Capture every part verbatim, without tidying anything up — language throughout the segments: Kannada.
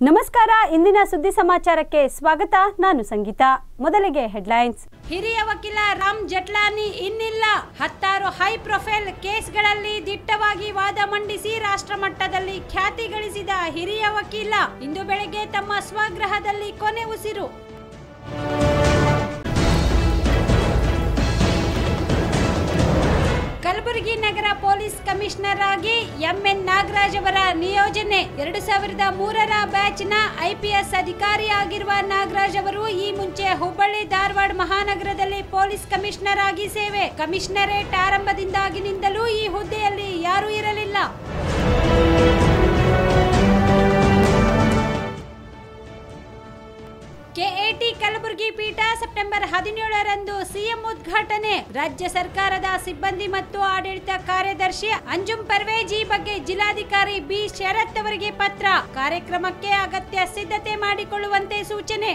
ನಮಸ್ಕಾರ, ಇಂದಿನ ಸುದ್ದಿ ಸಮಾಚಾರಕ್ಕೆ ಸ್ವಾಗತ. ನಾನು ಸಂಗೀತಾ. ಮೊದಲಿಗೆ ಹೆಡ್ಲೈನ್ಸ್. ಹಿರಿಯ ವಕೀಲ ರಾಮ್ ಜೇಠ್ಮಲಾನಿ ಇನ್ನಿಲ್ಲ. ಹತ್ತಾರು ಹೈ ಪ್ರೊಫೈಲ್ ಕೇಸ್ಗಳಲ್ಲಿ ದಿಟ್ಟವಾಗಿ ವಾದ ಮಂಡಿಸಿ ರಾಷ್ಟ್ರಮಟ್ಟದಲ್ಲಿ ಖ್ಯಾತಿ ಗಳಿಸಿದ ಹಿರಿಯ ವಕೀಲ ಇಂದು ಬೆಳಗ್ಗೆ ತಮ್ಮ ಸ್ವಗೃಹದಲ್ಲಿ ಕೊನೆ ಉಸಿರು. ಕಲಬುರಗಿ ನಗರ ಪೊಲೀಸ್ ಕಮಿಷನರ್ ಆಗಿ ಎಂಎನ್ ನಾಗರಾಜ್ ಅವರ ನಿಯೋಜನೆ. ಎರಡು ಸಾವಿರದ ಮೂರರ ಬ್ಯಾಚ್ನ ಐಪಿಎಸ್ ಅಧಿಕಾರಿಯಾಗಿರುವ ನಾಗರಾಜ್ ಅವರು ಈ ಮುಂಚೆ ಹುಬ್ಬಳ್ಳಿ ಧಾರವಾಡ ಮಹಾನಗರದಲ್ಲಿ ಪೊಲೀಸ್ ಕಮಿಷನರ್ ಆಗಿ ಸೇವೆ. ಕಮಿಷನರೇಟ್ ಆರಂಭದಿಂದಾಗಿನಿಂದಲೂ ಈ ಹುದ್ದೆಯಲ್ಲಿ ಯಾರೂ ಇರಲಿಲ್ಲ. ಕೆಎಟಿ ಕಲಬುರಗಿ ಪೀಠ ಸೆಪ್ಟೆಂಬರ್ ಹದಿನೇಳರಂದು ಸಿಎಂ ಉದ್ಘಾಟನೆ. ರಾಜ್ಯ ಸರ್ಕಾರದ ಸಿಬ್ಬಂದಿ ಮತ್ತು ಆಡಳಿತ ಕಾರ್ಯದರ್ಶಿ ಅಂಜುಂ ಪರ್ವೇಜ್ ಈ ಬಗ್ಗೆ ಜಿಲ್ಲಾಧಿಕಾರಿ ಬಿ ಶರತ್ ಅವರಿಗೆ ಪತ್ರ. ಕಾರ್ಯಕ್ರಮಕ್ಕೆ ಅಗತ್ಯ ಸಿದ್ಧತೆ ಮಾಡಿಕೊಳ್ಳುವಂತೆ ಸೂಚನೆ.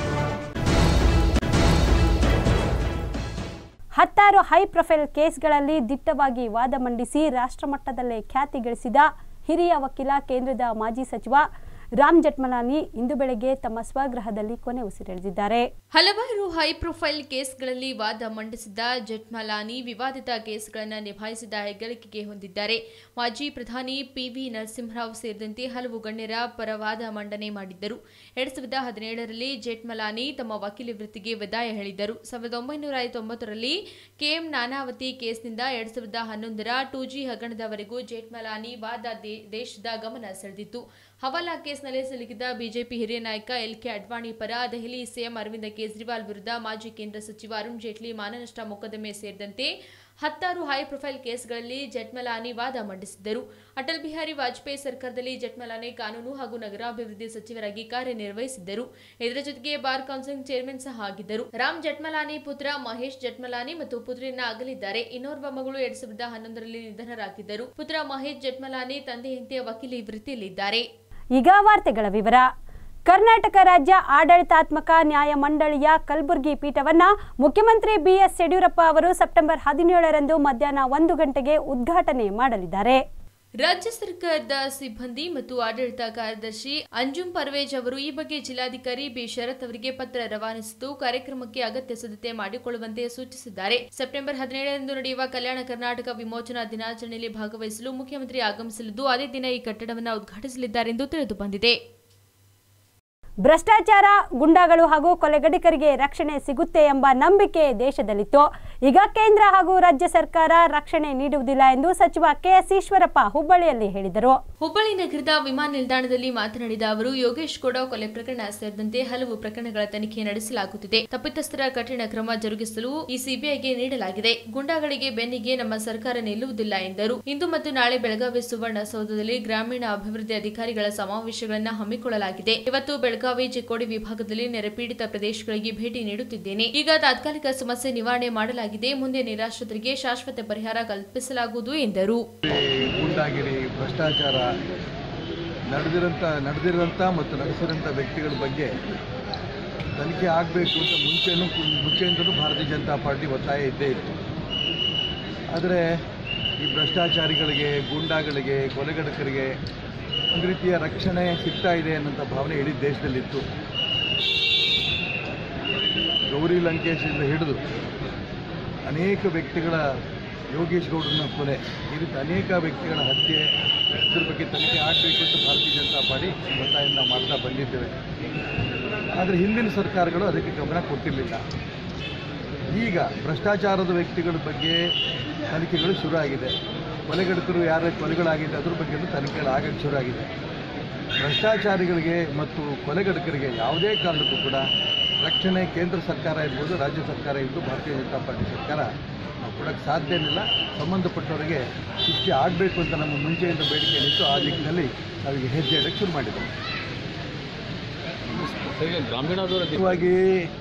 ಹತ್ತಾರು ಹೈ ಪ್ರೊಫೈಲ್ ಕೇಸ್ಗಳಲ್ಲಿ ದಿಟ್ಟವಾಗಿ ವಾದ ಮಂಡಿಸಿ ರಾಷ್ಟ್ರಮಟ್ಟದಲ್ಲೇ ಖ್ಯಾತಿ ಗಳಿಸಿದ ಹಿರಿಯ ವಕೀಲ ಕೇಂದ್ರದ ಮಾಜಿ ಸಚಿವ ರಾಮ್ ಜೇಠ್ಮಲಾನಿ ಇಂದು ಬೆಳಗ್ಗೆ ತಮ್ಮ ಸ್ವಗೃಹದಲ್ಲಿ ಕೊನೆ ಉಸಿರೆಳೆದಿದ್ದಾರೆ. ಹಲವಾರು ಹೈ ಪ್ರೊಫೈಲ್ ಕೇಸ್ಗಳಲ್ಲಿ ವಾದ ಮಂಡಿಸಿದ್ದ ಜೇಠ್ಮಲಾನಿ ವಿವಾದಿತ ಕೇಸ್ಗಳನ್ನು ನಿಭಾಯಿಸಿದ ಹೆಗ್ಗಳಿಕೆಗೆ ಹೊಂದಿದ್ದಾರೆ. ಮಾಜಿ ಪ್ರಧಾನಿ ಪಿವಿ ನರಸಿಂಹರಾವ್ ಸೇರಿದಂತೆ ಹಲವು ಗಣ್ಯರ ಪರ ವಾದ ಮಂಡನೆ ಮಾಡಿದ್ದರು. ಎರಡ್ ಸಾವಿರದ ಹದಿನೇಳರಲ್ಲಿ ಜೇಠ್ಮಲಾನಿ ತಮ್ಮ ವಕೀಲಿ ವೃತ್ತಿಗೆ ವಿದಾಯ ಹೇಳಿದ್ದರು. ಸಾವಿರದ ಒಂಬೈನೂರ ತೊಂಬತ್ತರಲ್ಲಿ ಕೆಎಂ ನಾನಾವತಿ ಕೇಸ್ನಿಂದ ಎರಡ್ ಸಾವಿರದ ಹನ್ನೊಂದರ ಟೂ ಜಿ ಹಗರಣದವರೆಗೂ ಜೇಠ್ಮಲಾನಿ ವಾದ ದೇಶದ ಗಮನ ಸೆಳೆದಿತ್ತು. ಹವಾಲಾ ಕೇಸ್ನಲ್ಲಿ ಸಿಲುಕಿದ ಬಿಜೆಪಿ ಹಿರಿಯ ನಾಯಕ ಎಲ್ ಕೆ ಅಡ್ವಾಣಿ ಪರ ದೆಹಲಿ ಸಿಎಂ ಅರವಿಂದ ಕೇಜ್ರಿವಾಲ್ ವಿರುದ್ಧ ಮಾಜಿ ಕೇಂದ್ರ ಸಚಿವ ಅರುಣ್ ಜೇಟ್ಲಿ ಮಾನನಷ್ಟ ಮೊಕದ್ದಮೆ ಸೇರಿದಂತೆ ಹತ್ತಾರು ಹೈ ಪ್ರೊಫೈಲ್ ಕೇಸ್ಗಳಲ್ಲಿ ಜೇಠ್ಮಲಾನಿ ವಾದ ಮಂಡಿಸಿದ್ದರು. ಅಟಲ್ ಬಿಹಾರಿ ವಾಜಪೇಯಿ ಸರ್ಕಾರದಲ್ಲಿ ಜೇಠ್ಮಲಾನಿ ಕಾನೂನು ಹಾಗೂ ನಗರಾಭಿವೃದ್ಧಿ ಸಚಿವರಾಗಿ ಕಾರ್ಯನಿರ್ವಹಿಸಿದ್ದರು. ಇದರ ಜೊತೆಗೆ ಬಾರ್ ಕೌನ್ಸಿಲ್ ಚೇರ್ಮನ್ ಸಹ ಆಗಿದ್ದರು. ರಾಮ್ ಜೇಠ್ಮಲಾನಿ ಪುತ್ರ ಮಹೇಶ್ ಜೇಠ್ಮಲಾನಿ ಮತ್ತು ಪುತ್ರಿಯನ್ನ ಅಗಲಿದ್ದಾರೆ. ಇನ್ನೋರ್ವ ಮಗಳು ಎರಡ್ ಸಾವಿರದ ಹನ್ನೊಂದರಲ್ಲಿ ನಿಧನರಾಗಿದ್ದರು. ಪುತ್ರ ಮಹೇಶ್ ಜೇಠ್ಮಲಾನಿ ತಂದೆಯಂತೆ ವಕೀಲಿ ವೃತ್ತಿಯಲ್ಲಿದ್ದಾರೆ. ಈಗ ವಾರ್ತೆಗಳ ವಿವರ. ಕರ್ನಾಟಕ ರಾಜ್ಯ ಆಡಳಿತಾತ್ಮಕ ನ್ಯಾಯಮಂಡಳಿಯ ಕಲಬುರಗಿ ಪೀಠವನ್ನ ಮುಖ್ಯಮಂತ್ರಿ ಬಿಎಸ್ ಯಡಿಯೂರಪ್ಪ ಅವರು ಸೆಪ್ಟೆಂಬರ್ ಹದಿನೇಳರಂದು ಮಧ್ಯಾಹ್ನ ಒಂದು ಗಂಟೆಗೆ ಉದ್ಘಾಟನೆ ಮಾಡಲಿದ್ದಾರೆ. ರಾಜ್ಯ ಸರ್ಕಾರದ ಸಿಬ್ಬಂದಿ ಮತ್ತು ಆಡಳಿತ ಕಾರ್ಯದರ್ಶಿ ಅಂಜುಂ ಪರ್ವೇಜ್ ಅವರು ಈ ಬಗ್ಗೆ ಜಿಲ್ಲಾಧಿಕಾರಿ ಬಿ ಶರತ್ ಅವರಿಗೆ ಪತ್ರ ರವಾನಿಸಿದ್ದು ಕಾರ್ಯಕ್ರಮಕ್ಕೆ ಅಗತ್ಯ ಸಿದ್ಧತೆ ಮಾಡಿಕೊಳ್ಳುವಂತೆ ಸೂಚಿಸಿದ್ದಾರೆ. ಸೆಪ್ಟೆಂಬರ್ ಹದಿನೇಳರಂದು ನಡೆಯುವ ಕಲ್ಯಾಣ ಕರ್ನಾಟಕ ವಿಮೋಚನಾ ದಿನಾಚರಣೆಯಲ್ಲಿ ಭಾಗವಹಿಸಲು ಮುಖ್ಯಮಂತ್ರಿ ಆಗಮಿಸಲಿದ್ದು ಅದೇ ದಿನ ಈ ಕಟ್ಟಡವನ್ನು ಉದ್ಘಾಟಿಸಲಿದ್ದಾರೆ ಎಂದು ತಿಳಿದು ಬಂದಿದೆ. ಭ್ರಷ್ಟಾಚಾರ, ಗುಂಡಾಗಳು ಹಾಗೂ ಕೊಲೆಗಡಿಕರಿಗೆ ರಕ್ಷಣೆ ಸಿಗುತ್ತೆ ಎಂಬ ನಂಬಿಕೆ ದೇಶದಲ್ಲಿತ್ತು. ಈಗ ಕೇಂದ್ರ ಹಾಗೂ ರಾಜ್ಯ ಸರ್ಕಾರ ರಕ್ಷಣೆ ನೀಡುವುದಿಲ್ಲ ಎಂದು ಸಚಿವ ಕೆಎಸ್ ಈಶ್ವರಪ್ಪ ಹುಬ್ಬಳ್ಳಿಯಲ್ಲಿ ಹೇಳಿದರು. ಹುಬ್ಬಳ್ಳಿ ನಗರದ ವಿಮಾನ ನಿಲ್ದಾಣದಲ್ಲಿ ಮಾತನಾಡಿದ ಅವರು, ಯೋಗೇಶ್ ಗೌಡ ಕೊಲೆ ಪ್ರಕರಣ ಸೇರಿದಂತೆ ಹಲವು ಪ್ರಕರಣಗಳ ತನಿಖೆ ನಡೆಸಲಾಗುತ್ತಿದೆ. ತಪ್ಪಿತಸ್ಥರ ಕಠಿಣ ಕ್ರಮ ಜರುಗಿಸಲು ಈ ಸಿಬಿಐಗೆ ನೀಡಲಾಗಿದೆ. ಗುಂಡಾಗಳಿಗೆ ಬೆನ್ನಿಗೆ ನಮ್ಮ ಸರ್ಕಾರ ನಿಲ್ಲುವುದಿಲ್ಲ ಎಂದರು. ಇಂದು ಮತ್ತು ನಾಳೆ ಬೆಳಗಾವಿ ಸುವರ್ಣಸೌಧದಲ್ಲಿ ಗ್ರಾಮೀಣ ಅಭಿವೃದ್ಧಿ ಅಧಿಕಾರಿಗಳ ಸಮಾವೇಶಗಳನ್ನು ಹಮ್ಮಿಕೊಳ್ಳಲಾಗಿದೆ. ಇವತ್ತು ಬೆಳಗಾವಿ ಚಿಕ್ಕೋಡಿ ವಿಭಾಗದಲ್ಲಿ ನೆರೆಪೀಡಿತ ಪ್ರದೇಶಗಳಿಗೆ ಭೇಟಿ ನೀಡುತ್ತಿದ್ದೇನೆ. ಈಗ ತಾತ್ಕಾಲಿಕ ಸಮಸ್ಯೆ ನಿವಾರಣೆ ಮಾಡಲಾಗಿದೆ. ಮುಂದೆ ನಿರಾಶ್ರಿತರಿಗೆ ಶಾಶ್ವತ ಪರಿಹಾರ ಕಲ್ಪಿಸಲಾಗುವುದು ಎಂದರು. ಗುಂಡಾಗಿರಿ, ಭ್ರಷ್ಟಾಚಾರ ನಡೆದಿರಂತ ನಡೆದಿರುವಂಥ ಮತ್ತು ನಡೆಸಿರುವಂಥ ವ್ಯಕ್ತಿಗಳ ಬಗ್ಗೆ ತನಿಖೆ ಆಗಬೇಕು ಅಂತ ಮುಂಚೆನೂ ಮುಂಚೆಯಿಂದಲೂ ಭಾರತೀಯ ಜನತಾ ಪಾರ್ಟಿ ಒತ್ತಾಯ ಇದ್ದೇ ಇತ್ತು. ಆದರೆ ಈ ಭ್ರಷ್ಟಾಚಾರಿಗಳಿಗೆ, ಗೂಂಡಾಗಳಿಗೆ, ಕೊಲೆಗಡಕರಿಗೆ ಒಂದು ರೀತಿಯ ರಕ್ಷಣೆ ಸಿಗ್ತಾ ಇದೆ ಅನ್ನೋಂಥ ಭಾವನೆ ಇಡೀ ದೇಶದಲ್ಲಿತ್ತು. ಗೌರಿ ಲಂಕೇಶಿಂದ ಹಿಡಿದು ಅನೇಕ ವ್ಯಕ್ತಿಗಳ, ಯೋಗೇಶ್ ಗೌಡನ ಕೊಲೆ, ಈ ರೀತಿ ಅನೇಕ ವ್ಯಕ್ತಿಗಳ ಹತ್ಯೆ, ಇದ್ರ ಬಗ್ಗೆ ತನಿಖೆ ಆಗಬೇಕು ಅಂತ ಭಾರತೀಯ ಜನತಾ ಪಾರ್ಟಿ ಒತ್ತಾಯವನ್ನು ಮಾಡ್ತಾ ಬಂದಿದ್ದೇವೆ. ಆದರೆ ಹಿಂದಿನ ಸರ್ಕಾರಗಳು ಅದಕ್ಕೆ ಗಮನ ಕೊಟ್ಟಿರಲಿಲ್ಲ. ಈಗ ಭ್ರಷ್ಟಾಚಾರದ ವ್ಯಕ್ತಿಗಳ ಬಗ್ಗೆ ತನಿಖೆಗಳು ಶುರು ಆಗಿದೆ. ಕೊಲೆಗಡಕರು ಯಾರ ಕೊಲೆಗಳಾಗಿದೆ ಅದ್ರ ಬಗ್ಗೆಯೂ ತನಿಖೆಗಳು ಆಗಕ್ಕೆ ಶುರು ಆಗಿದೆ. ಭ್ರಷ್ಟಾಚಾರಿಗಳಿಗೆ ಮತ್ತು ಕೊಲೆಗಡಕರಿಗೆ ಯಾವುದೇ ಕಾರಣಕ್ಕೂ ಕೂಡ ರಕ್ಷಣೆ ಕೇಂದ್ರ ಸರ್ಕಾರ ಇರ್ಬೋದು, ರಾಜ್ಯ ಸರ್ಕಾರ ಇರ್ಬೋದು, ಭಾರತೀಯ ಜನತಾ ಪಾರ್ಟಿ ಸರ್ಕಾರ ನಾವು ಕೊಡೋಕ್ಕೆ ಸಾಧ್ಯವಿಲ್ಲ. ಸಂಬಂಧಪಟ್ಟವರಿಗೆ ಶಿಕ್ಷೆ ಆಗಬೇಕು ಅಂತ ನಮ್ಮ ಮುಂಚೆಯಿಂದ ಬೇಡಿಕೆ ಇತ್ತು. ಆ ದಿಕ್ಕಿನಲ್ಲಿ ನಾವೀಗ ಹೆಜ್ಜೆ ಇಡಕ್ಕೆ ಶುರು ಮಾಡಿದ್ದೇವೆ. ಗ್ರಾಮೀಣವಾಗಿ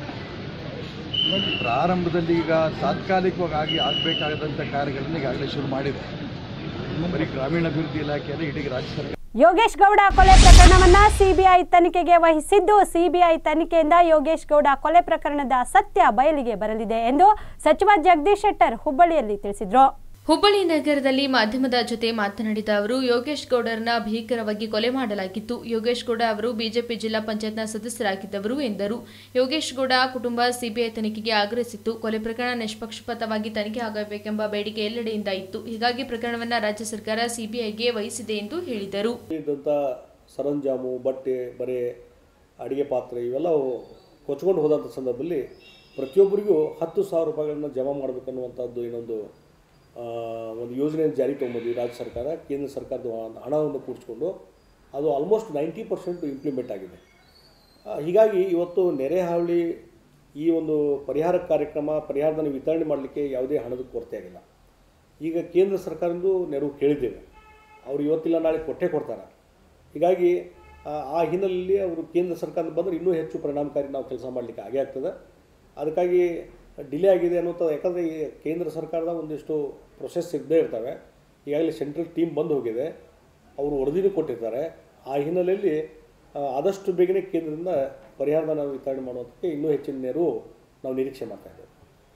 ಪ್ರಾರಂಭದಲ್ಲಿ ಈಗ ತಾತ್ಕಾಲಿಕವಾಗಿ ಆಗಿ ಆಗಬೇಕಾದಂಥ ಕಾರ್ಯಗಳನ್ನು ಈಗಾಗಲೇ ಶುರು ಮಾಡಿದೆ. ಬರೀ ಗ್ರಾಮೀಣಾಭಿವೃದ್ಧಿ ಇಲಾಖೆಯಲ್ಲಿ ಇಡೀ ರಾಜ್ಯ ಸರ್ಕಾರ ಯೋಗೇಶ್ ಗೌಡ ಕೊಲೆ ಪ್ರಕರಣವನ್ನ ಸಿಬಿಐ ತನಿಖೆಗೆ ವಹಿಸಿದ್ದು, ಸಿಬಿಐ ತನಿಖೆಯಿಂದ ಯೋಗೇಶ್ ಗೌಡ ಕೊಲೆ ಪ್ರಕರಣದ ಸತ್ಯ ಬಯಲಿಗೆ ಬರಲಿದೆ ಎಂದು ಸಚಿವ ಜಗದೀಶ್ ಶೆಟ್ಟರ್ ಹುಬ್ಬಳ್ಳಿಯಲ್ಲಿ ತಿಳಿಸಿದರು. ಹುಬ್ಬಳ್ಳಿ ನಗರದಲ್ಲಿ ಮಾಧ್ಯಮದ ಜೊತೆ ಮಾತನಾಡಿದ ಅವರು ಯೋಗೇಶ್ ಗೌಡರನ್ನ ಭೀಕರವಾಗಿ ಕೊಲೆ ಮಾಡಲಾಗಿತ್ತು. ಯೋಗೇಶ್ ಗೌಡ ಅವರು ಬಿಜೆಪಿ ಜಿಲ್ಲಾ ಪಂಚಾಯತ್ನ ಸದಸ್ಯರಾಗಿದ್ದವರು ಎಂದರು. ಯೋಗೇಶ್ ಗೌಡ ಕುಟುಂಬ ಸಿಬಿಐ ತನಿಖೆಗೆ ಆಗ್ರಹಿಸಿತ್ತು. ಕೊಲೆ ಪ್ರಕರಣ ನಿಷ್ಪಕ್ಷಪಾತವಾಗಿ ತನಿಖೆ ಆಗಬೇಕೆಂಬ ಬೇಡಿಕೆ ಎಲ್ಲೆಡೆಯಿಂದ ಇತ್ತು. ಹೀಗಾಗಿ ಪ್ರಕರಣವನ್ನು ರಾಜ್ಯ ಸರ್ಕಾರ ಸಿಬಿಐಗೆ ವಹಿಸಿದೆ ಎಂದು ಹೇಳಿದರು. ಸರಂಜಾಮು, ಬಟ್ಟೆ, ಬರೆ, ಅಡಿಗೆ ಪಾತ್ರೆ ಇವೆಲ್ಲ ಕೊಚ್ಕೊಂಡು ಹೋದಂಥ ಸಂದರ್ಭದಲ್ಲಿ ಪ್ರತಿಯೊಬ್ಬರಿಗೂ ಹತ್ತು ಸಾವಿರ ರೂಪಾಯಿಗಳನ್ನ ಜಮಾ ಮಾಡಬೇಕನ್ನುವಂಥದ್ದು ಇನ್ನೊಂದು ಒಂದು ಯೋಜನೆಯನ್ನು ಜಾರಿ ತೊಗೊಂಬಂದ್ವಿ ರಾಜ್ಯ ಸರ್ಕಾರ. ಕೇಂದ್ರ ಸರ್ಕಾರದ ಹಣವನ್ನು ಕೂಡಿಸ್ಕೊಂಡು ಅದು ಆಲ್ಮೋಸ್ಟ್ ನೈಂಟಿ ಪರ್ಸೆಂಟ್ ಇಂಪ್ಲಿಮೆಂಟ್ ಆಗಿದೆ. ಹೀಗಾಗಿ ಇವತ್ತು ನೆರೆ ಹಾವಳಿ ಈ ಒಂದು ಪರಿಹಾರ ಕಾರ್ಯಕ್ರಮ ಪರಿಹಾರಧನ ವಿತರಣೆ ಮಾಡಲಿಕ್ಕೆ ಯಾವುದೇ ಹಣದ ಕೊರತೆ ಆಗಿಲ್ಲ. ಈಗ ಕೇಂದ್ರ ಸರ್ಕಾರದ್ದು ನೆರವು ಕೇಳಿದ್ದೇವೆ, ಅವರು ಇವತ್ತಿಲ್ಲ ನಾಳೆ ಕೊಟ್ಟೇ ಕೊಡ್ತಾರೆ. ಹೀಗಾಗಿ ಆ ಹಿನ್ನೆಲೆಯಲ್ಲಿ ಅವರು ಕೇಂದ್ರ ಸರ್ಕಾರದ ಬಂದರೆ ಇನ್ನೂ ಹೆಚ್ಚು ಪರಿಣಾಮಕಾರಿ ನಾವು ಕೆಲಸ ಮಾಡಲಿಕ್ಕೆ ಆಗೇ ಆಗ್ತದೆ. ಅದಕ್ಕಾಗಿ ಡಿಲೇ ಆಗಿದೆ ಅನ್ನೋದು, ಯಾಕಂದರೆ ಈ ಕೇಂದ್ರ ಸರ್ಕಾರದ ಒಂದಿಷ್ಟು ಪ್ರೊಸೆಸ್ ಇದ್ದೇ ಇರ್ತವೆ. ಈಗಾಗಲೇ ಸೆಂಟ್ರಲ್ ಟೀಮ್ ಬಂದು ಹೋಗಿದೆ, ಅವರು ವರದಿನೂ ಕೊಟ್ಟಿರ್ತಾರೆ. ಆ ಹಿನ್ನೆಲೆಯಲ್ಲಿ ಆದಷ್ಟು ಬೇಗನೆ ಕೇಂದ್ರದಿಂದ ಪರಿಹಾರಧನ ವಿತರಣೆ ಮಾಡುವುದಕ್ಕೆ ಇನ್ನೂ ಹೆಚ್ಚಿನ ನೆರವು ನಾವು ನಿರೀಕ್ಷೆ ಮಾಡ್ತಾ ಇದ್ದೇವೆ.